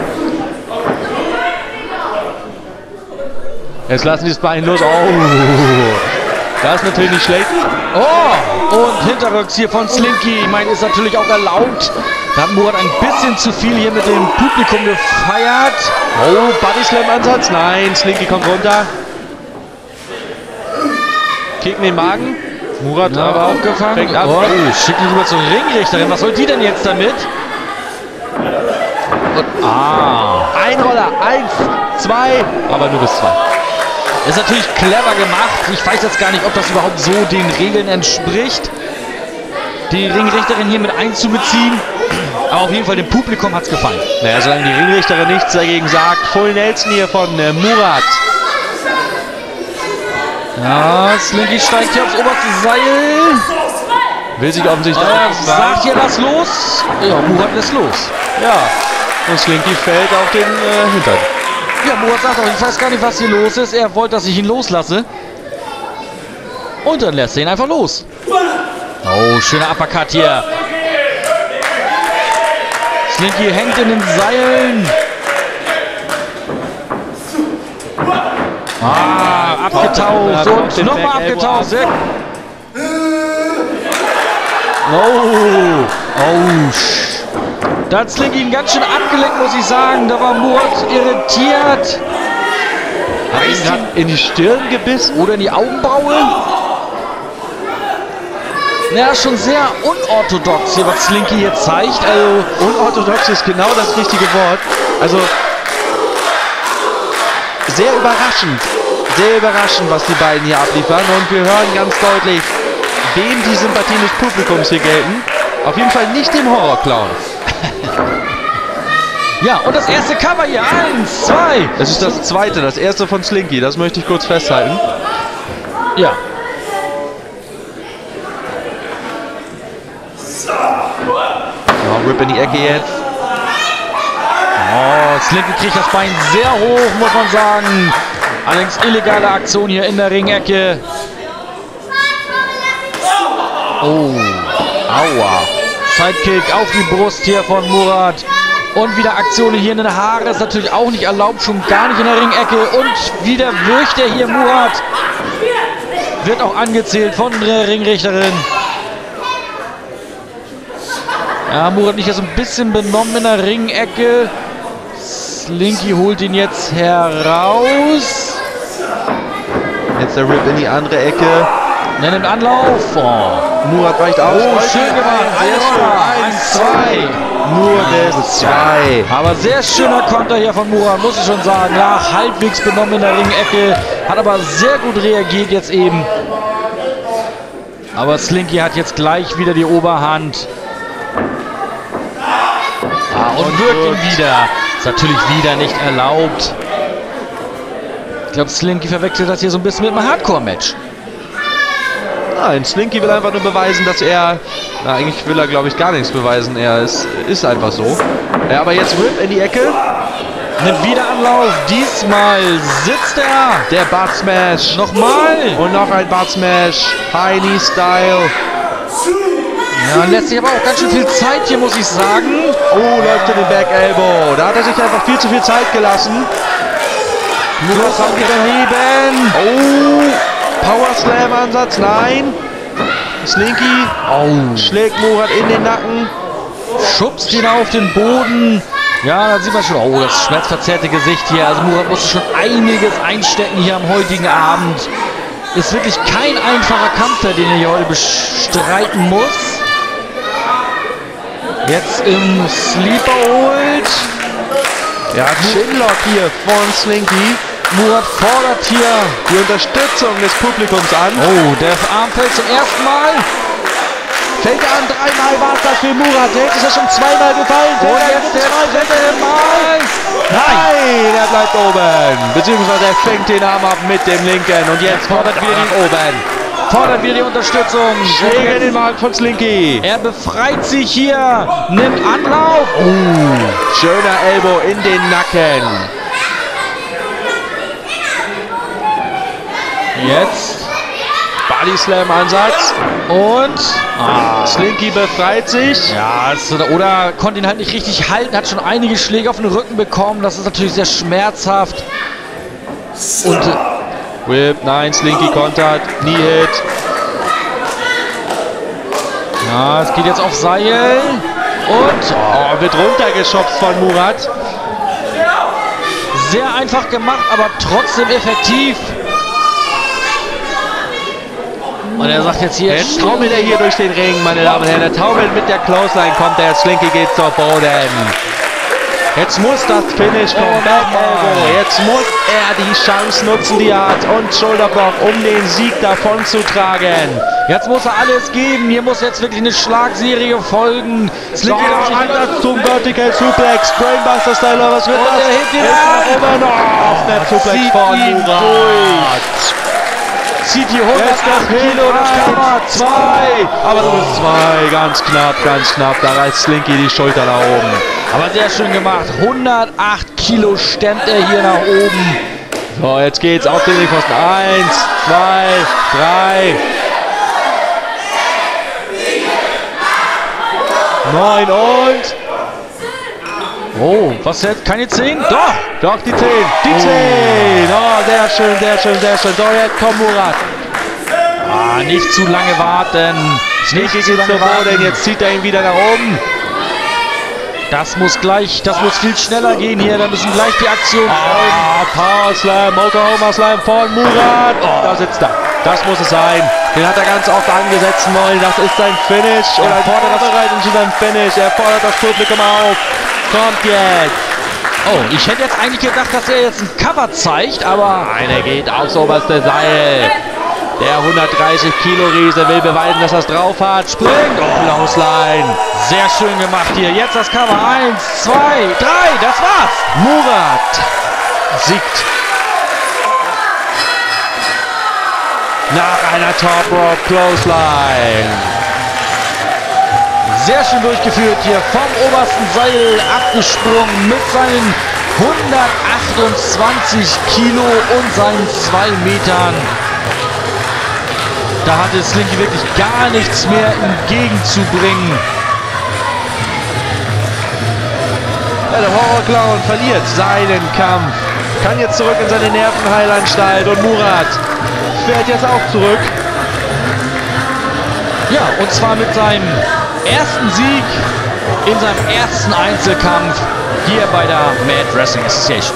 [SPEAKER 2] Jetzt lassen die das Bein los. Oh, das ist natürlich nicht schlecht.
[SPEAKER 1] Oh, und hinterrücks hier von Slinky. Ich meine, ist natürlich auch erlaubt. Da hat Murat ein bisschen zu viel hier mit dem Publikum gefeiert.
[SPEAKER 2] Oh, Body Slam Ansatz. Nein, Slinky kommt runter. Kick in den Magen. Murat
[SPEAKER 1] Ja,
[SPEAKER 2] aber
[SPEAKER 1] aufgefangen.
[SPEAKER 2] fängt ab.
[SPEAKER 1] Oh, schick ihn rüber zur Ringrichterin. Was soll die denn jetzt damit? Und,
[SPEAKER 2] Ein Roller. 1, 2. Aber nur bis 2.
[SPEAKER 1] ist natürlich clever gemacht. Ich weiß jetzt gar nicht, ob das überhaupt so den Regeln entspricht, die Ringrichterin hier mit einzubeziehen. Aber auf jeden Fall dem Publikum hat es gefallen.
[SPEAKER 2] Naja, solange die Ringrichterin nichts dagegen sagt. Full Nelson hier von Murat.
[SPEAKER 1] Ja, Slinky steigt hier aufs oberste Seil.
[SPEAKER 2] Will sich offensichtlich
[SPEAKER 1] Sagt hier, lass los. Ja, Murat lässt los.
[SPEAKER 2] Ja. Und Slinky fällt auf den Hintern.
[SPEAKER 1] Ja, Murat sagt auch, ich weiß gar nicht, was hier los ist. Er wollte, dass ich ihn loslasse. Und dann lässt er ihn einfach los. Oh, schöner Uppercut hier. Slinky hängt in den Seilen. Abgetaucht und nochmal abgetaucht. Sehr. Da hat Slinky ihn ganz schön abgelenkt, muss ich sagen. Da war Murat irritiert.
[SPEAKER 2] Hat ihn grad in die Stirn gebissen?
[SPEAKER 1] Oder in die Augenbraue. Ja, schon sehr unorthodox hier, was Slinky hier zeigt. Also,
[SPEAKER 2] Unorthodox ist genau das richtige Wort. Also sehr überraschend, was die beiden hier abliefern. Und wir hören ganz deutlich, wem die Sympathien des Publikums hier gelten. Auf jeden Fall nicht dem Horrorclown.
[SPEAKER 1] ja, und das erste Cover hier. 1, 2.
[SPEAKER 2] Das ist das zweite, das erste von Slinky. Das möchte ich kurz festhalten.
[SPEAKER 1] Ja.
[SPEAKER 2] Oh, Rip in die Ecke jetzt.
[SPEAKER 1] Oh, Slinky kriegt das Bein sehr hoch, muss man sagen. Allerdings illegale Aktion hier in der Ringecke. Oh, aua. Sidekick auf die Brust hier von Murat. Und wieder Aktionen hier in den Haaren. Ist natürlich auch nicht erlaubt, schon gar nicht in der Ringecke. Und wieder würgt er hier Murat. Wird auch angezählt von der Ringrichterin. Ja, Murat nicht so ein bisschen benommen in der Ringecke. Slinky holt ihn jetzt heraus.
[SPEAKER 2] Jetzt der Rip in die andere Ecke.
[SPEAKER 1] Er nimmt Anlauf. Oh.
[SPEAKER 2] Murat weicht aus.
[SPEAKER 1] Oh, schön gemacht. Sehr schön. 1-2.
[SPEAKER 2] Nur das 2.
[SPEAKER 1] Aber sehr schöner Konter hier von Murat, muss ich schon sagen. Ja, halbwegs benommen in der Ringecke. Hat aber sehr gut reagiert jetzt eben. Aber Slinky hat jetzt gleich wieder die Oberhand. Und wirkt ihn wieder. Ist natürlich wieder nicht erlaubt. Ich glaube, Slinky verwechselt das hier so ein bisschen mit einem Hardcore-Match.
[SPEAKER 2] Nein, Slinky will einfach nur beweisen, dass er... Na, eigentlich will er, glaube ich, gar nichts beweisen. Er ist einfach so. Ja, aber jetzt Rip in die Ecke.
[SPEAKER 1] Nimmt wieder Anlauf. Diesmal sitzt er.
[SPEAKER 2] Der Butt Smash.
[SPEAKER 1] Nochmal.
[SPEAKER 2] Und noch ein Butt Smash. High Knee Style.
[SPEAKER 1] Ja, lässt sich aber auch ganz schön viel Zeit hier, muss ich sagen.
[SPEAKER 2] Oh, läuft in den Back Elbow. Da hat er sich einfach viel zu viel Zeit gelassen. Murat haben wir daneben. Oh, Power Slam Ansatz. Nein. Slinky schlägt Murat in den Nacken.
[SPEAKER 1] Schubst ihn auf den Boden. Ja, da sieht man schon, oh, das schmerzverzerrte Gesicht hier. Also Murat musste schon einiges einstecken hier am heutigen Abend. Ist wirklich kein einfacher Kampf, den er hier heute bestreiten muss. Jetzt im Sleeper holt.
[SPEAKER 2] Ja, Chinlock hier von Slinky.
[SPEAKER 1] Murat fordert hier
[SPEAKER 2] die Unterstützung des Publikums an.
[SPEAKER 1] Oh, der Arm fällt zum ersten Mal.
[SPEAKER 2] Fällt er an, 3-mal war es das für Murat. Jetzt ist er schon 2-mal gefallen.
[SPEAKER 1] Und jetzt der dritte Mal.
[SPEAKER 2] Nein, er bleibt oben. Beziehungsweise er fängt den Arm ab mit dem linken. Und jetzt fordert wieder nach oben.
[SPEAKER 1] Fordert wieder die Unterstützung.
[SPEAKER 2] Schläge in den Markt von Slinky.
[SPEAKER 1] Er befreit sich hier. Nimmt Anlauf.
[SPEAKER 2] Oh, schöner Elbow in den Nacken.
[SPEAKER 1] Jetzt
[SPEAKER 2] Body Slam Ansatz.
[SPEAKER 1] und
[SPEAKER 2] Slinky befreit sich.
[SPEAKER 1] ja, oder konnte ihn halt nicht richtig halten, hat schon einige Schläge auf den Rücken bekommen. Das ist natürlich sehr schmerzhaft. Und
[SPEAKER 2] Whip, nein, Slinky kontert, Knee Hit.
[SPEAKER 1] ja, es geht jetzt auf Seil und
[SPEAKER 2] Wird runtergeschubst von Murat.
[SPEAKER 1] sehr einfach gemacht, aber trotzdem effektiv. Und er sagt jetzt hier,
[SPEAKER 2] Jetzt taumelt er hier durch den Ring, meine Damen und Herren. Er taumelt mit der Clothesline, kommt er. Slinky geht zur Boden. Jetzt muss das Finish kommen. Back Elbow. Jetzt muss er die Chance nutzen, die er hat. Und Shoulderblock, um den Sieg davon zu tragen.
[SPEAKER 1] jetzt muss er alles geben. Hier muss jetzt wirklich eine Schlagserie folgen. Slinky darf sich
[SPEAKER 2] Ansatz zum Vertical Suplex. Brainbuster Style, was wird
[SPEAKER 1] Und
[SPEAKER 2] das?
[SPEAKER 1] er hebt ihn
[SPEAKER 2] Jetzt
[SPEAKER 1] an.
[SPEAKER 2] immer noch. Snap Suplex
[SPEAKER 1] Zieht
[SPEAKER 2] von
[SPEAKER 1] ihn
[SPEAKER 2] Murat.
[SPEAKER 1] zieht die 100
[SPEAKER 2] Jetzt das
[SPEAKER 1] Kilo, das kann man.
[SPEAKER 2] 2. Aber nur 2. Ganz knapp, ganz knapp. Da reißt Slinky die Schulter nach oben.
[SPEAKER 1] Aber sehr schön gemacht. 108 Kilo stemmt er hier nach oben.
[SPEAKER 2] So, jetzt geht's auf den Ringpfosten. 1, 2, 3. 9 und...
[SPEAKER 1] Oh, was jetzt? Keine 10? Doch!
[SPEAKER 2] Doch, die 10. Die 10. Oh, sehr schön, sehr schön, sehr schön. So, jetzt kommt Murat.
[SPEAKER 1] Nicht zu lange warten.
[SPEAKER 2] Slinky geht zur Boden. Jetzt zieht er ihn wieder nach oben.
[SPEAKER 1] Das muss viel schneller gehen hier. Da müssen gleich die Aktionen folgen.
[SPEAKER 2] Power Slam, Oklahoma Slam von Murat. Da sitzt er. Das muss es sein. Den hat er ganz oft angesetzen wollen. Das ist sein Finish. Oder er fordert Vorbereitung zu seinem Finish. Er fordert das Publikum auf. Kommt jetzt.
[SPEAKER 1] Oh, ich hätte jetzt eigentlich gedacht, dass er jetzt ein Cover zeigt, aber
[SPEAKER 2] Nein, er geht aufs oberste Seil. Der 130 Kilo Riese will beweisen, dass er es drauf hat. Springt. Clothesline.
[SPEAKER 1] sehr schön gemacht hier. Jetzt das Cover. 1, 2, 3. Das war's.
[SPEAKER 2] Murat siegt. Nach einer Top Rope Clothesline.
[SPEAKER 1] Sehr schön durchgeführt hier. Vom obersten Seil abgesprungen mit seinen 128 Kilo und seinen 2 Metern. Da hatte Slinky wirklich gar nichts mehr entgegenzubringen.
[SPEAKER 2] Ja, der Horrorclown verliert seinen Kampf. Kann jetzt zurück in seine Nervenheilanstalt und Murat fährt jetzt auch zurück.
[SPEAKER 1] Ja, und zwar mit seinem ersten Sieg in seinem ersten Einzelkampf hier bei der Mad Wrestling Association.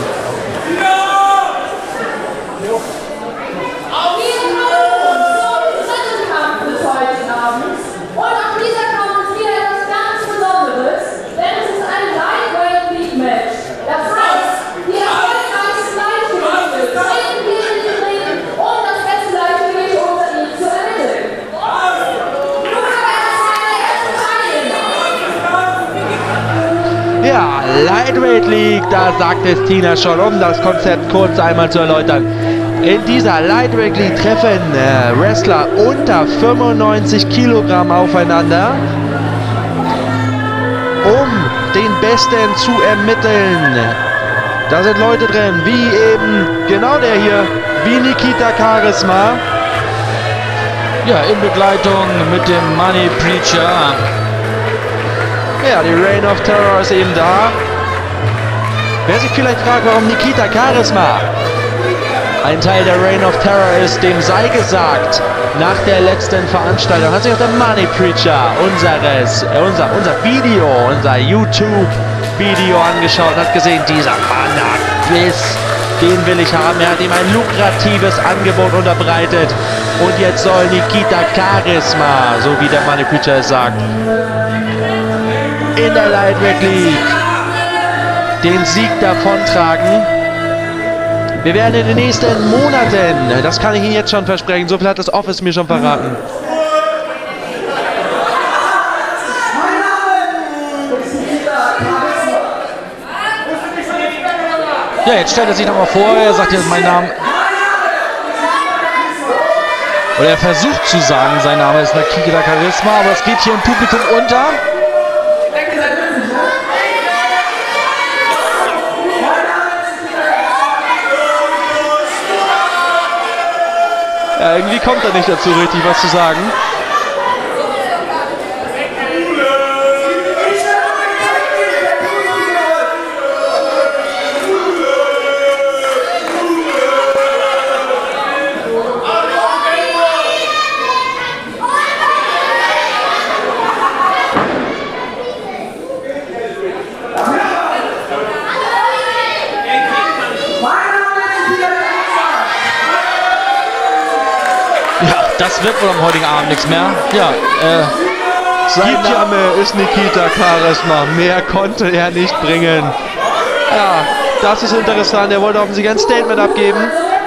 [SPEAKER 2] Ja, Lightweight League, da sagt es Tina schon, um das Konzept kurz einmal zu erläutern. In dieser Lightweight League treffen Wrestler unter 95 Kilogramm aufeinander, um den Besten zu ermitteln. Da sind Leute drin, wie eben genau der hier, wie Nikita Charisma.
[SPEAKER 1] Ja, in Begleitung mit dem Money Preacher.
[SPEAKER 2] Ja, die Reign of Terror ist eben da. Wer sich vielleicht fragt, warum Nikita Charisma ein Teil der Reign of Terror ist, dem sei gesagt, nach der letzten Veranstaltung hat sich auch der Money Preacher unser Video, unser YouTube-Video angeschaut und hat gesehen, dieser Mann hat Biss, den will ich haben. Er hat ihm ein lukratives Angebot unterbreitet und jetzt soll Nikita Charisma, so wie der Money Preacher es sagt, in der Lightweight League den Sieg davontragen. Wir werden in den nächsten Monaten, das kann ich Ihnen jetzt schon versprechen, so viel hat das Office mir schon verraten.
[SPEAKER 1] Ja, jetzt stellt er sich nochmal vor, er sagt jetzt meinen Namen. Oder er versucht zu sagen, sein Name ist Nikita Charisma, aber es geht hier im Publikum unter.
[SPEAKER 2] Ja, irgendwie kommt er nicht dazu, richtig was zu sagen.
[SPEAKER 1] Das wird wohl am heutigen Abend nichts mehr. Ja,
[SPEAKER 2] sein Name ist Nikita Charisma. Mehr konnte er nicht bringen. Ja, das ist interessant. Er wollte offensichtlich ein Statement abgeben.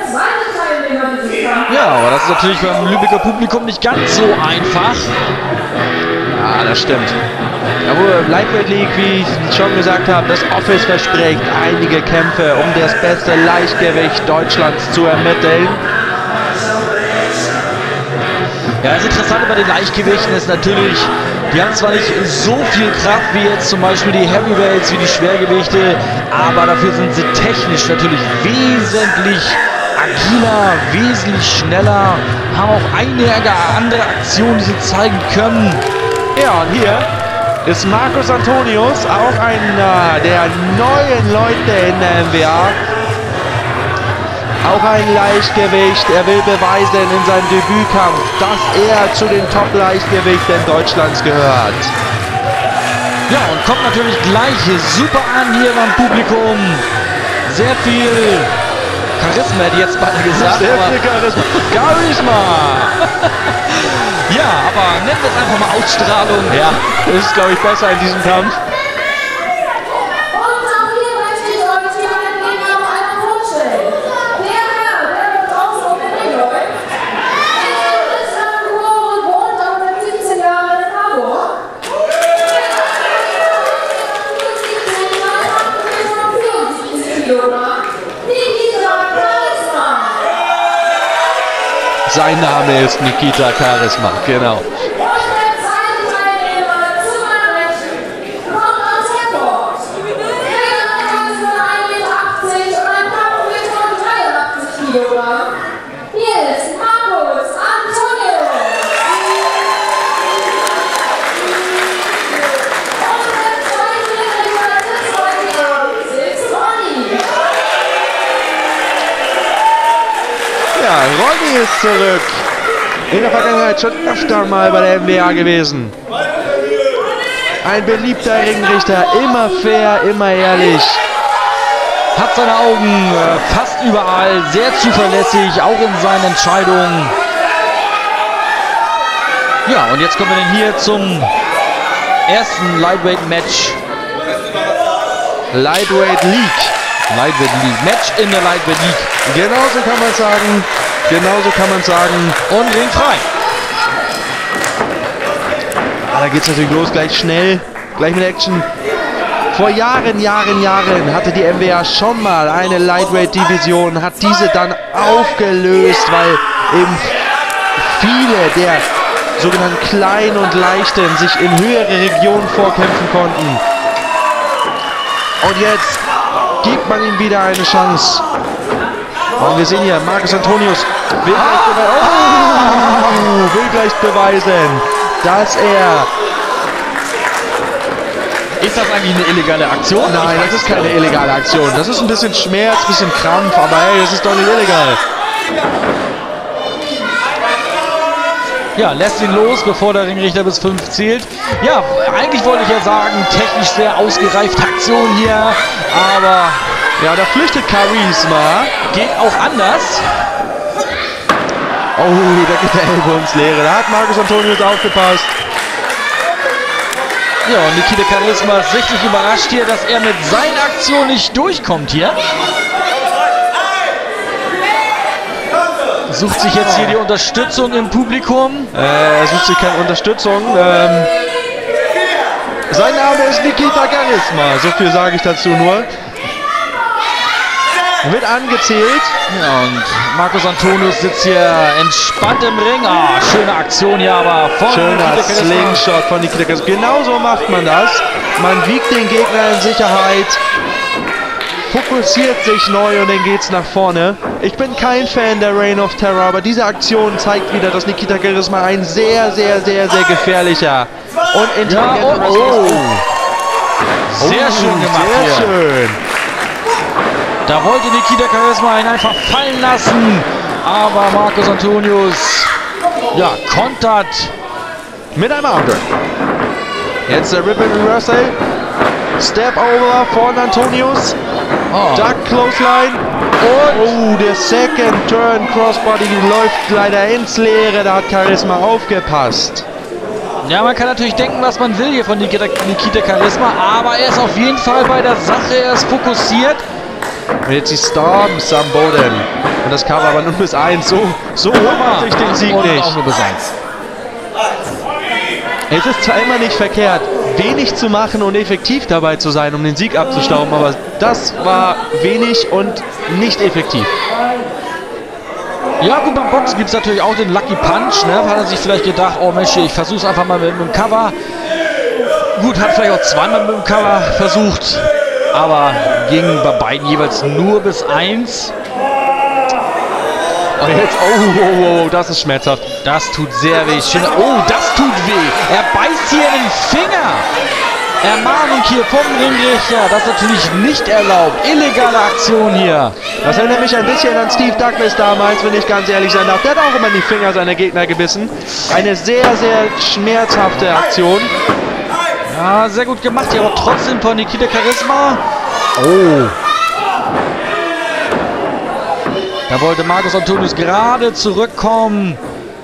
[SPEAKER 1] Ja, aber das ist natürlich beim Lübecker Publikum nicht ganz so einfach.
[SPEAKER 2] Ja, das stimmt. Jawohl, Lightweight League, wie ich schon gesagt habe, das Office verspricht einige Kämpfe, um das beste Leichtgewicht Deutschlands zu ermitteln.
[SPEAKER 1] Ja, das Interessante bei den Leichtgewichten ist natürlich, die haben zwar nicht so viel Kraft wie jetzt zum Beispiel die Heavyweights, wie die Schwergewichte, aber dafür sind sie technisch natürlich wesentlich agiler, wesentlich schneller, haben auch einige andere Aktionen, die sie zeigen können.
[SPEAKER 2] Ja, und hier ist Marcus Antonius, auch einer der neuen Leute in der MWA. Auch ein Leichtgewicht. Er will beweisen in seinem Debütkampf, dass er zu den Top-Leichtgewichten Deutschlands gehört.
[SPEAKER 1] Ja, und kommt natürlich gleich super an hier beim Publikum. Sehr viel Charisma, hätte ich jetzt beide gesagt.
[SPEAKER 2] Sehr viel Charisma.
[SPEAKER 1] Charisma! Ja, aber nennen wir es einfach mal Ausstrahlung.
[SPEAKER 2] Ja, ist, glaube ich, besser in diesem Kampf. Sein Name ist Nikita Charisma, genau. Ronny ist zurück. In der Vergangenheit schon öfter mal bei der MWA gewesen. Ein beliebter Ringrichter, immer fair, immer ehrlich.
[SPEAKER 1] Hat seine Augen fast überall, sehr zuverlässig, auch in seinen Entscheidungen. Ja, und jetzt kommen wir dann hier zum ersten Lightweight-Match.
[SPEAKER 2] Lightweight League.
[SPEAKER 1] Lightweight League. Match in der Lightweight League.
[SPEAKER 2] Genauso kann man sagen. Genauso kann man sagen.
[SPEAKER 1] Und ringfrei.
[SPEAKER 2] Da geht es natürlich los, gleich schnell, gleich mit Action. Vor Jahren hatte die MWA schon mal eine Lightweight-Division, hat diese dann aufgelöst, weil eben viele der sogenannten Kleinen und Leichten sich in höhere Regionen vorkämpfen konnten. Und jetzt gibt man ihm wieder eine Chance. Und wir sehen hier, Marcos Antonius will gleich beweisen, dass er...
[SPEAKER 1] Ist das eigentlich eine illegale Aktion?
[SPEAKER 2] Nein, das ist keine illegale Aktion. Das ist ein bisschen Schmerz, ein bisschen Krampf, aber hey, das ist doch nicht illegal.
[SPEAKER 1] Ja, lässt ihn los, bevor der Ringrichter bis 5 zählt. Ja, eigentlich wollte ich ja sagen, technisch sehr ausgereifte Aktion hier, aber
[SPEAKER 2] ja, da flüchtet Charisma.
[SPEAKER 1] Geht auch anders.
[SPEAKER 2] Oh, da geht der Ellbogen ins Leere. Da hat Marcos Antonius aufgepasst.
[SPEAKER 1] Ja, und Nikita Charisma ist sichtlich überrascht hier, dass er mit seiner Aktion nicht durchkommt hier. Sucht sich jetzt hier die Unterstützung im Publikum.
[SPEAKER 2] Er sucht sich keine Unterstützung. Sein Name ist Nikita Charisma. So viel sage ich dazu nur. Wird angezählt.
[SPEAKER 1] Ja, und Marcos Antonius sitzt hier entspannt im Ring. Ah, schöne Aktion hier aber von
[SPEAKER 2] schöner Slingshot von Nikita Charisma. Genauso macht man das. Man wiegt den Gegner in Sicherheit, fokussiert sich neu und dann geht's nach vorne. Ich bin kein Fan der Reign of Terror, aber diese Aktion zeigt wieder, dass Nikita Charisma ein sehr gefährlicher und intelligenter Wrestler ist.
[SPEAKER 1] Sehr schön gemacht
[SPEAKER 2] sehr
[SPEAKER 1] hier.
[SPEAKER 2] Schön.
[SPEAKER 1] Da wollte Nikita Charisma ihn einfach fallen lassen, aber Marcos Antonius, ja, kontert
[SPEAKER 2] mit einem Armdrop. Jetzt der Ripple Reversal. Step over von Antonius.
[SPEAKER 1] Oh.
[SPEAKER 2] Duck Clothesline. Und der Second Turn Crossbody läuft leider ins Leere. Da hat Charisma aufgepasst.
[SPEAKER 1] Ja, man kann natürlich denken, was man will hier von Nikita Charisma, aber er ist auf jeden Fall bei der Sache, er ist fokussiert.
[SPEAKER 2] Und jetzt die Storms am Boden. Und das kam aber nur bis 1. So holt man sich den Sieg nicht.
[SPEAKER 1] Auch nur bis 1.
[SPEAKER 2] Es ist zwar immer nicht verkehrt, wenig zu machen und effektiv dabei zu sein, um den Sieg abzustauben, aber das war wenig und nicht effektiv.
[SPEAKER 1] Ja gut, beim Boxen gibt es natürlich auch den Lucky Punch, ne? Hat er sich vielleicht gedacht, oh Mensch, ich versuche es einfach mal mit dem Cover. Gut, hat vielleicht auch zweimal mit dem Cover versucht, aber ging bei beiden jeweils nur bis 1.
[SPEAKER 2] Und jetzt, oh, das ist schmerzhaft.
[SPEAKER 1] Das tut sehr weh. Oh, das tut weh. Er beißt hier in den Finger. Ermahnung hier vom Ringrichter. Das ist natürlich nicht erlaubt. Illegale Aktion hier.
[SPEAKER 2] Das erinnert mich ein bisschen an Steve Douglas damals, wenn ich ganz ehrlich sein darf. Der hat auch immer in die Finger seiner Gegner gebissen. Eine sehr schmerzhafte Aktion.
[SPEAKER 1] Ja, sehr gut gemacht hier, aber trotzdem von Nikita Charisma.
[SPEAKER 2] Oh.
[SPEAKER 1] Da wollte Marcos Antonius gerade zurückkommen.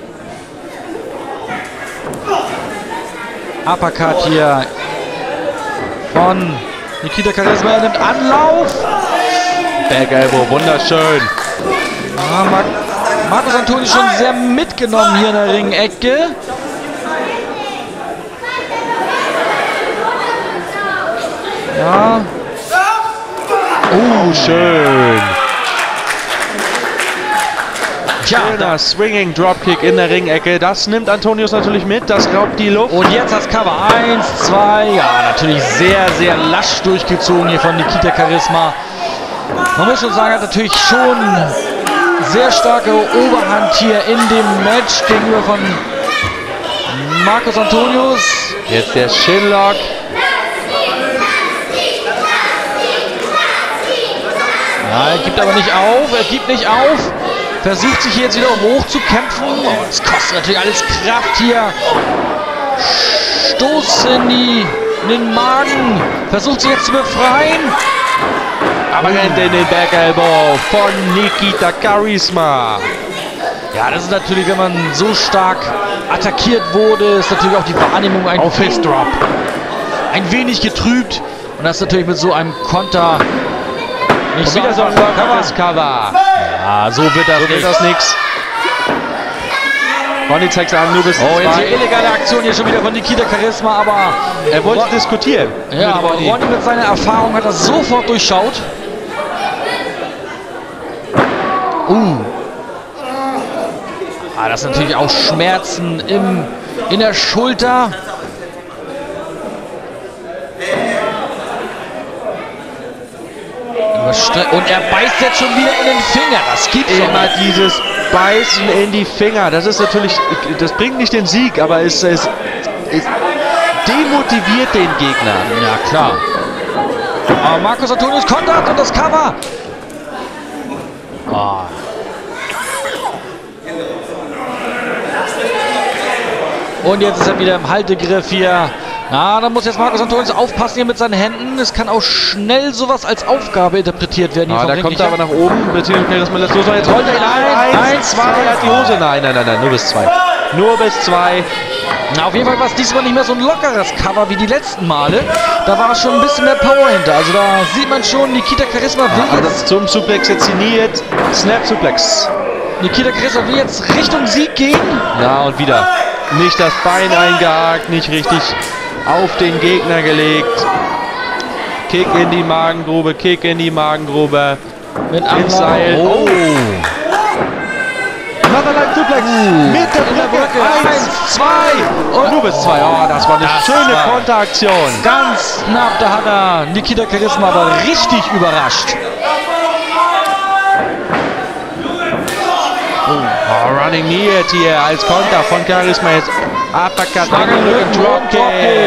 [SPEAKER 1] Uppercut hier von Nikita Charisma. Er nimmt Anlauf.
[SPEAKER 2] Back Elbow, wunderschön.
[SPEAKER 1] Ja, Marcos Antonius schon sehr mitgenommen hier in der Ringecke. Ja.
[SPEAKER 2] Oh, schön.
[SPEAKER 1] Tja,
[SPEAKER 2] schöner Swinging Dropkick in der Ringecke. Das nimmt Antonius natürlich mit. Das raubt die Luft.
[SPEAKER 1] Und jetzt das Cover. 1, 2. Ja, natürlich sehr lasch durchgezogen hier von Nikita Charisma. Man muss schon sagen, er hat natürlich schon sehr starke Oberhand hier in dem Match gegenüber von Marcos Antonius.
[SPEAKER 2] Jetzt der Shinlock.
[SPEAKER 1] Ja, er gibt aber nicht auf. Er gibt nicht auf. Versucht sich jetzt wieder hoch zu kämpfen. Oh, das kostet natürlich alles Kraft hier. Stoß in den Magen. Versucht sich jetzt zu befreien.
[SPEAKER 2] Aber rennt in den Back Elbow von Nikita Charisma.
[SPEAKER 1] Ja, das ist natürlich, wenn man so stark attackiert wurde, ist natürlich auch die Wahrnehmung ein wenig getrübt. Und das ist natürlich mit so einem Konter nicht
[SPEAKER 2] Und wieder so ein erfolgreiches Cover.
[SPEAKER 1] Ja, so wird das
[SPEAKER 2] nix. Ronny zeigt an, nur bis
[SPEAKER 1] Oh, jetzt die illegale Aktion hier schon wieder von Nikita Charisma, aber
[SPEAKER 2] er wollte diskutieren.
[SPEAKER 1] Ja, aber Ronny mit seiner Erfahrung hat das sofort durchschaut. Das sind natürlich auch Schmerzen in der Schulter. Und er beißt jetzt schon wieder in den Finger. Das gibt's
[SPEAKER 2] immer dieses Beißen in die Finger. Das ist natürlich, das bringt nicht den Sieg, aber es demotiviert den Gegner.
[SPEAKER 1] Ja, klar. Aber Marcos Antonius kontert und das Cover. Und jetzt ist er wieder im Haltegriff hier. Na, da muss jetzt Marcos Antonius aufpassen hier mit seinen Händen. Es kann auch schnell sowas als Aufgabe interpretiert werden.
[SPEAKER 2] Da kommt er aber nach oben, beziehungsweise das mal lässt los. Jetzt rollt er ihn ein. 1, 2, er hat die Hose. Nein, nur bis 2. Nur bis 2.
[SPEAKER 1] Na, auf jeden Fall war es diesmal nicht mehr so ein lockeres Cover wie die letzten Male. Da war schon ein bisschen mehr Power hinter. Also da sieht man schon, Nikita Charisma will
[SPEAKER 2] jetzt zum Suplex jetzt signiert. Snap Suplex.
[SPEAKER 1] Nikita Charisma will jetzt Richtung Sieg gehen.
[SPEAKER 2] Na, und wieder. Nicht das Bein eingehakt, nicht richtig auf den Gegner gelegt. Kick in die Magengrube, Kick in die Magengrube.
[SPEAKER 1] Mit einem Seil.
[SPEAKER 2] Another Line Suplex mit der Brücke. 1, 2 und nur bis 2. Oh, das war eine schöne Konteraktion.
[SPEAKER 1] Ganz knapp, da hat er Nikita Charisma aber richtig überrascht.
[SPEAKER 2] Running Knee hier als Konter von Charisma jetzt. Uppercut, Dropkick.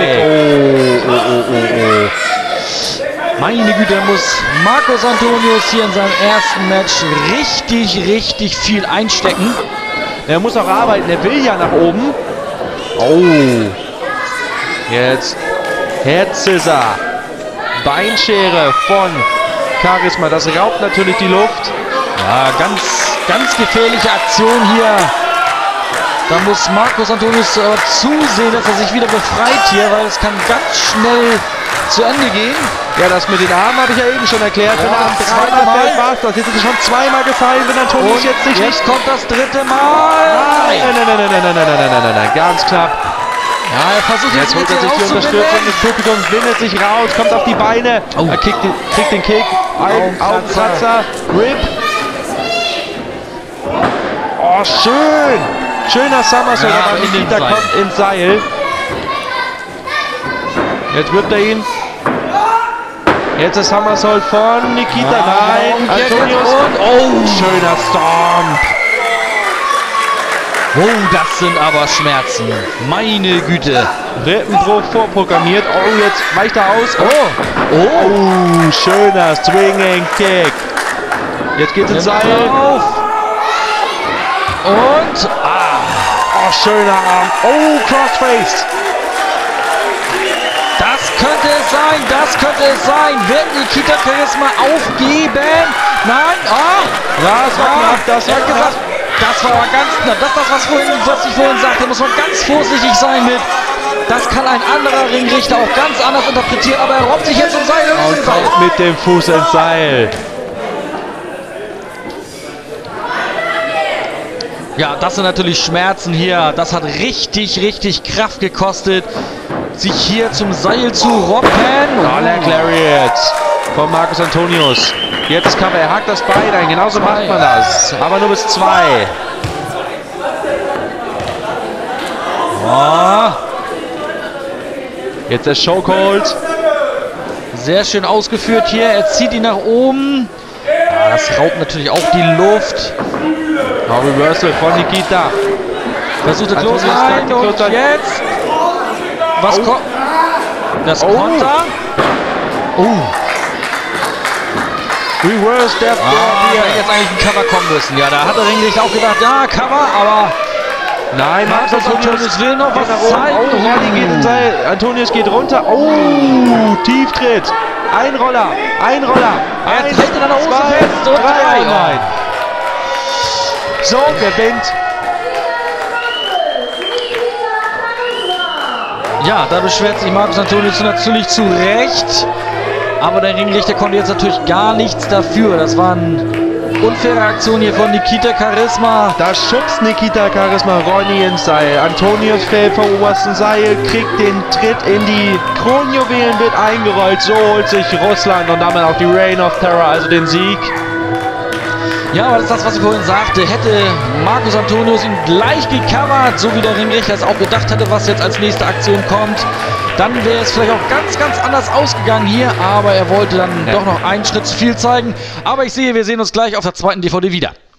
[SPEAKER 1] Meine Güte, da muss Marcos Antonius hier in seinem ersten Match richtig viel einstecken.
[SPEAKER 2] Er muss auch arbeiten, er will ja nach oben. Oh. Jetzt Herzscissor. Beinschere von Charisma. Das raubt natürlich die Luft.
[SPEAKER 1] Ja, ganz gefährliche Aktion hier. Da muss Marcos Antonius zusehen, dass er sich wieder befreit hier, weil es kann ganz schnell zu Ende gehen.
[SPEAKER 2] Ja, das mit den Armen habe ich ja eben schon erklärt. Wenn er am zweiten Mal fällt, war es das. Jetzt ist es schon zweimal gefallen, wenn Antonius jetzt nicht...
[SPEAKER 1] Jetzt kommt das dritte Mal.
[SPEAKER 2] Nein, ganz knapp.
[SPEAKER 1] Ja, er versucht jetzt
[SPEAKER 2] holt er sich die Unterstützung des Publikums, windet sich raus, kommt auf die Beine. Er kriegt den Kick. Augenkratzer. Rip. Oh, schön. Schöner Somersault, aber Nikita kommt ins Seil. Jetzt wirft er ihn. Jetzt ist Somersault von Nikita. Nein, Antonius. Und schöner Stomp.
[SPEAKER 1] Oh, das sind aber Schmerzen. Meine Güte.
[SPEAKER 2] Rippenbruch vorprogrammiert. Oh, jetzt weicht er aus. Oh, schöner Swinging Kick. Jetzt geht's ins Seil.
[SPEAKER 1] Auf. Und
[SPEAKER 2] oh, schöner Arm. Oh, Crossface.
[SPEAKER 1] Das könnte es sein. Wird Nikita Charisma aufgeben? Nein.
[SPEAKER 2] Das war knapp. Das war knapp.
[SPEAKER 1] Das war aber ganz knapp. Das ist das, was ich vorhin sagte. Da muss man ganz vorsichtig sein mit. Das kann ein anderer Ringrichter auch ganz anders interpretieren. Aber er robbt sich jetzt im Seil.
[SPEAKER 2] Und kommt mit dem Fuß ins Seil.
[SPEAKER 1] Ja, das sind natürlich Schmerzen hier. Das hat richtig Kraft gekostet, sich hier zum Seil zu robben.
[SPEAKER 2] Dollar Lariat von Marcos Antonius. Jetzt kann er hakt das Bein ein. Genauso macht man das. Aber nur bis 2. Jetzt der Chokehold.
[SPEAKER 1] Sehr schön ausgeführt hier. Er zieht ihn nach oben. Ja, das raubt natürlich auch die Luft.
[SPEAKER 2] Reversal von Nikita.
[SPEAKER 1] Versucht der Close rein und jetzt. Was kommt? Das Konter.
[SPEAKER 2] Reverse Death
[SPEAKER 1] Ah,
[SPEAKER 2] Drop
[SPEAKER 1] hätte
[SPEAKER 2] hier.
[SPEAKER 1] jetzt eigentlich ein Cover kommen müssen. Ja, da hat der Ringrichter auch gedacht, ja, Cover, aber
[SPEAKER 2] Nein,
[SPEAKER 1] Marcus Antonius will noch was
[SPEAKER 2] geht nach oben.
[SPEAKER 1] zeigen.
[SPEAKER 2] Oh, Ronny geht ins Seil. Antonius geht runter. Oh, Tieftritt. Ein Roller.
[SPEAKER 1] Er
[SPEAKER 2] Eins,
[SPEAKER 1] trägt ihn an der Hose
[SPEAKER 2] zwei,
[SPEAKER 1] fest und
[SPEAKER 2] drei.
[SPEAKER 1] drei.
[SPEAKER 2] Oh nein. So gewinnt.
[SPEAKER 1] Ja, da beschwert sich Marcus Antonius natürlich zu Recht. Aber der Ringrichter konnte jetzt natürlich gar nichts dafür. Das war eine unfaire Aktion hier von Nikita Charisma.
[SPEAKER 2] Da schubst Nikita Charisma Ronny ins Seil. Antonius fällt vom obersten Seil, kriegt den Tritt in die Kronjuwelen, wird eingerollt. So holt sich Russland und damit auch die Reign of Terror, also den Sieg.
[SPEAKER 1] Ja, aber das ist das, was ich vorhin sagte. Hätte Marcus Antonius ihn gleich gecovert, so wie der Ringrichter es auch gedacht hatte, was jetzt als nächste Aktion kommt, dann wäre es vielleicht auch ganz, ganz anders ausgegangen hier. Aber er wollte dann doch noch einen Schritt zu viel zeigen. Aber ich sehe, wir sehen uns gleich auf der zweiten DVD wieder.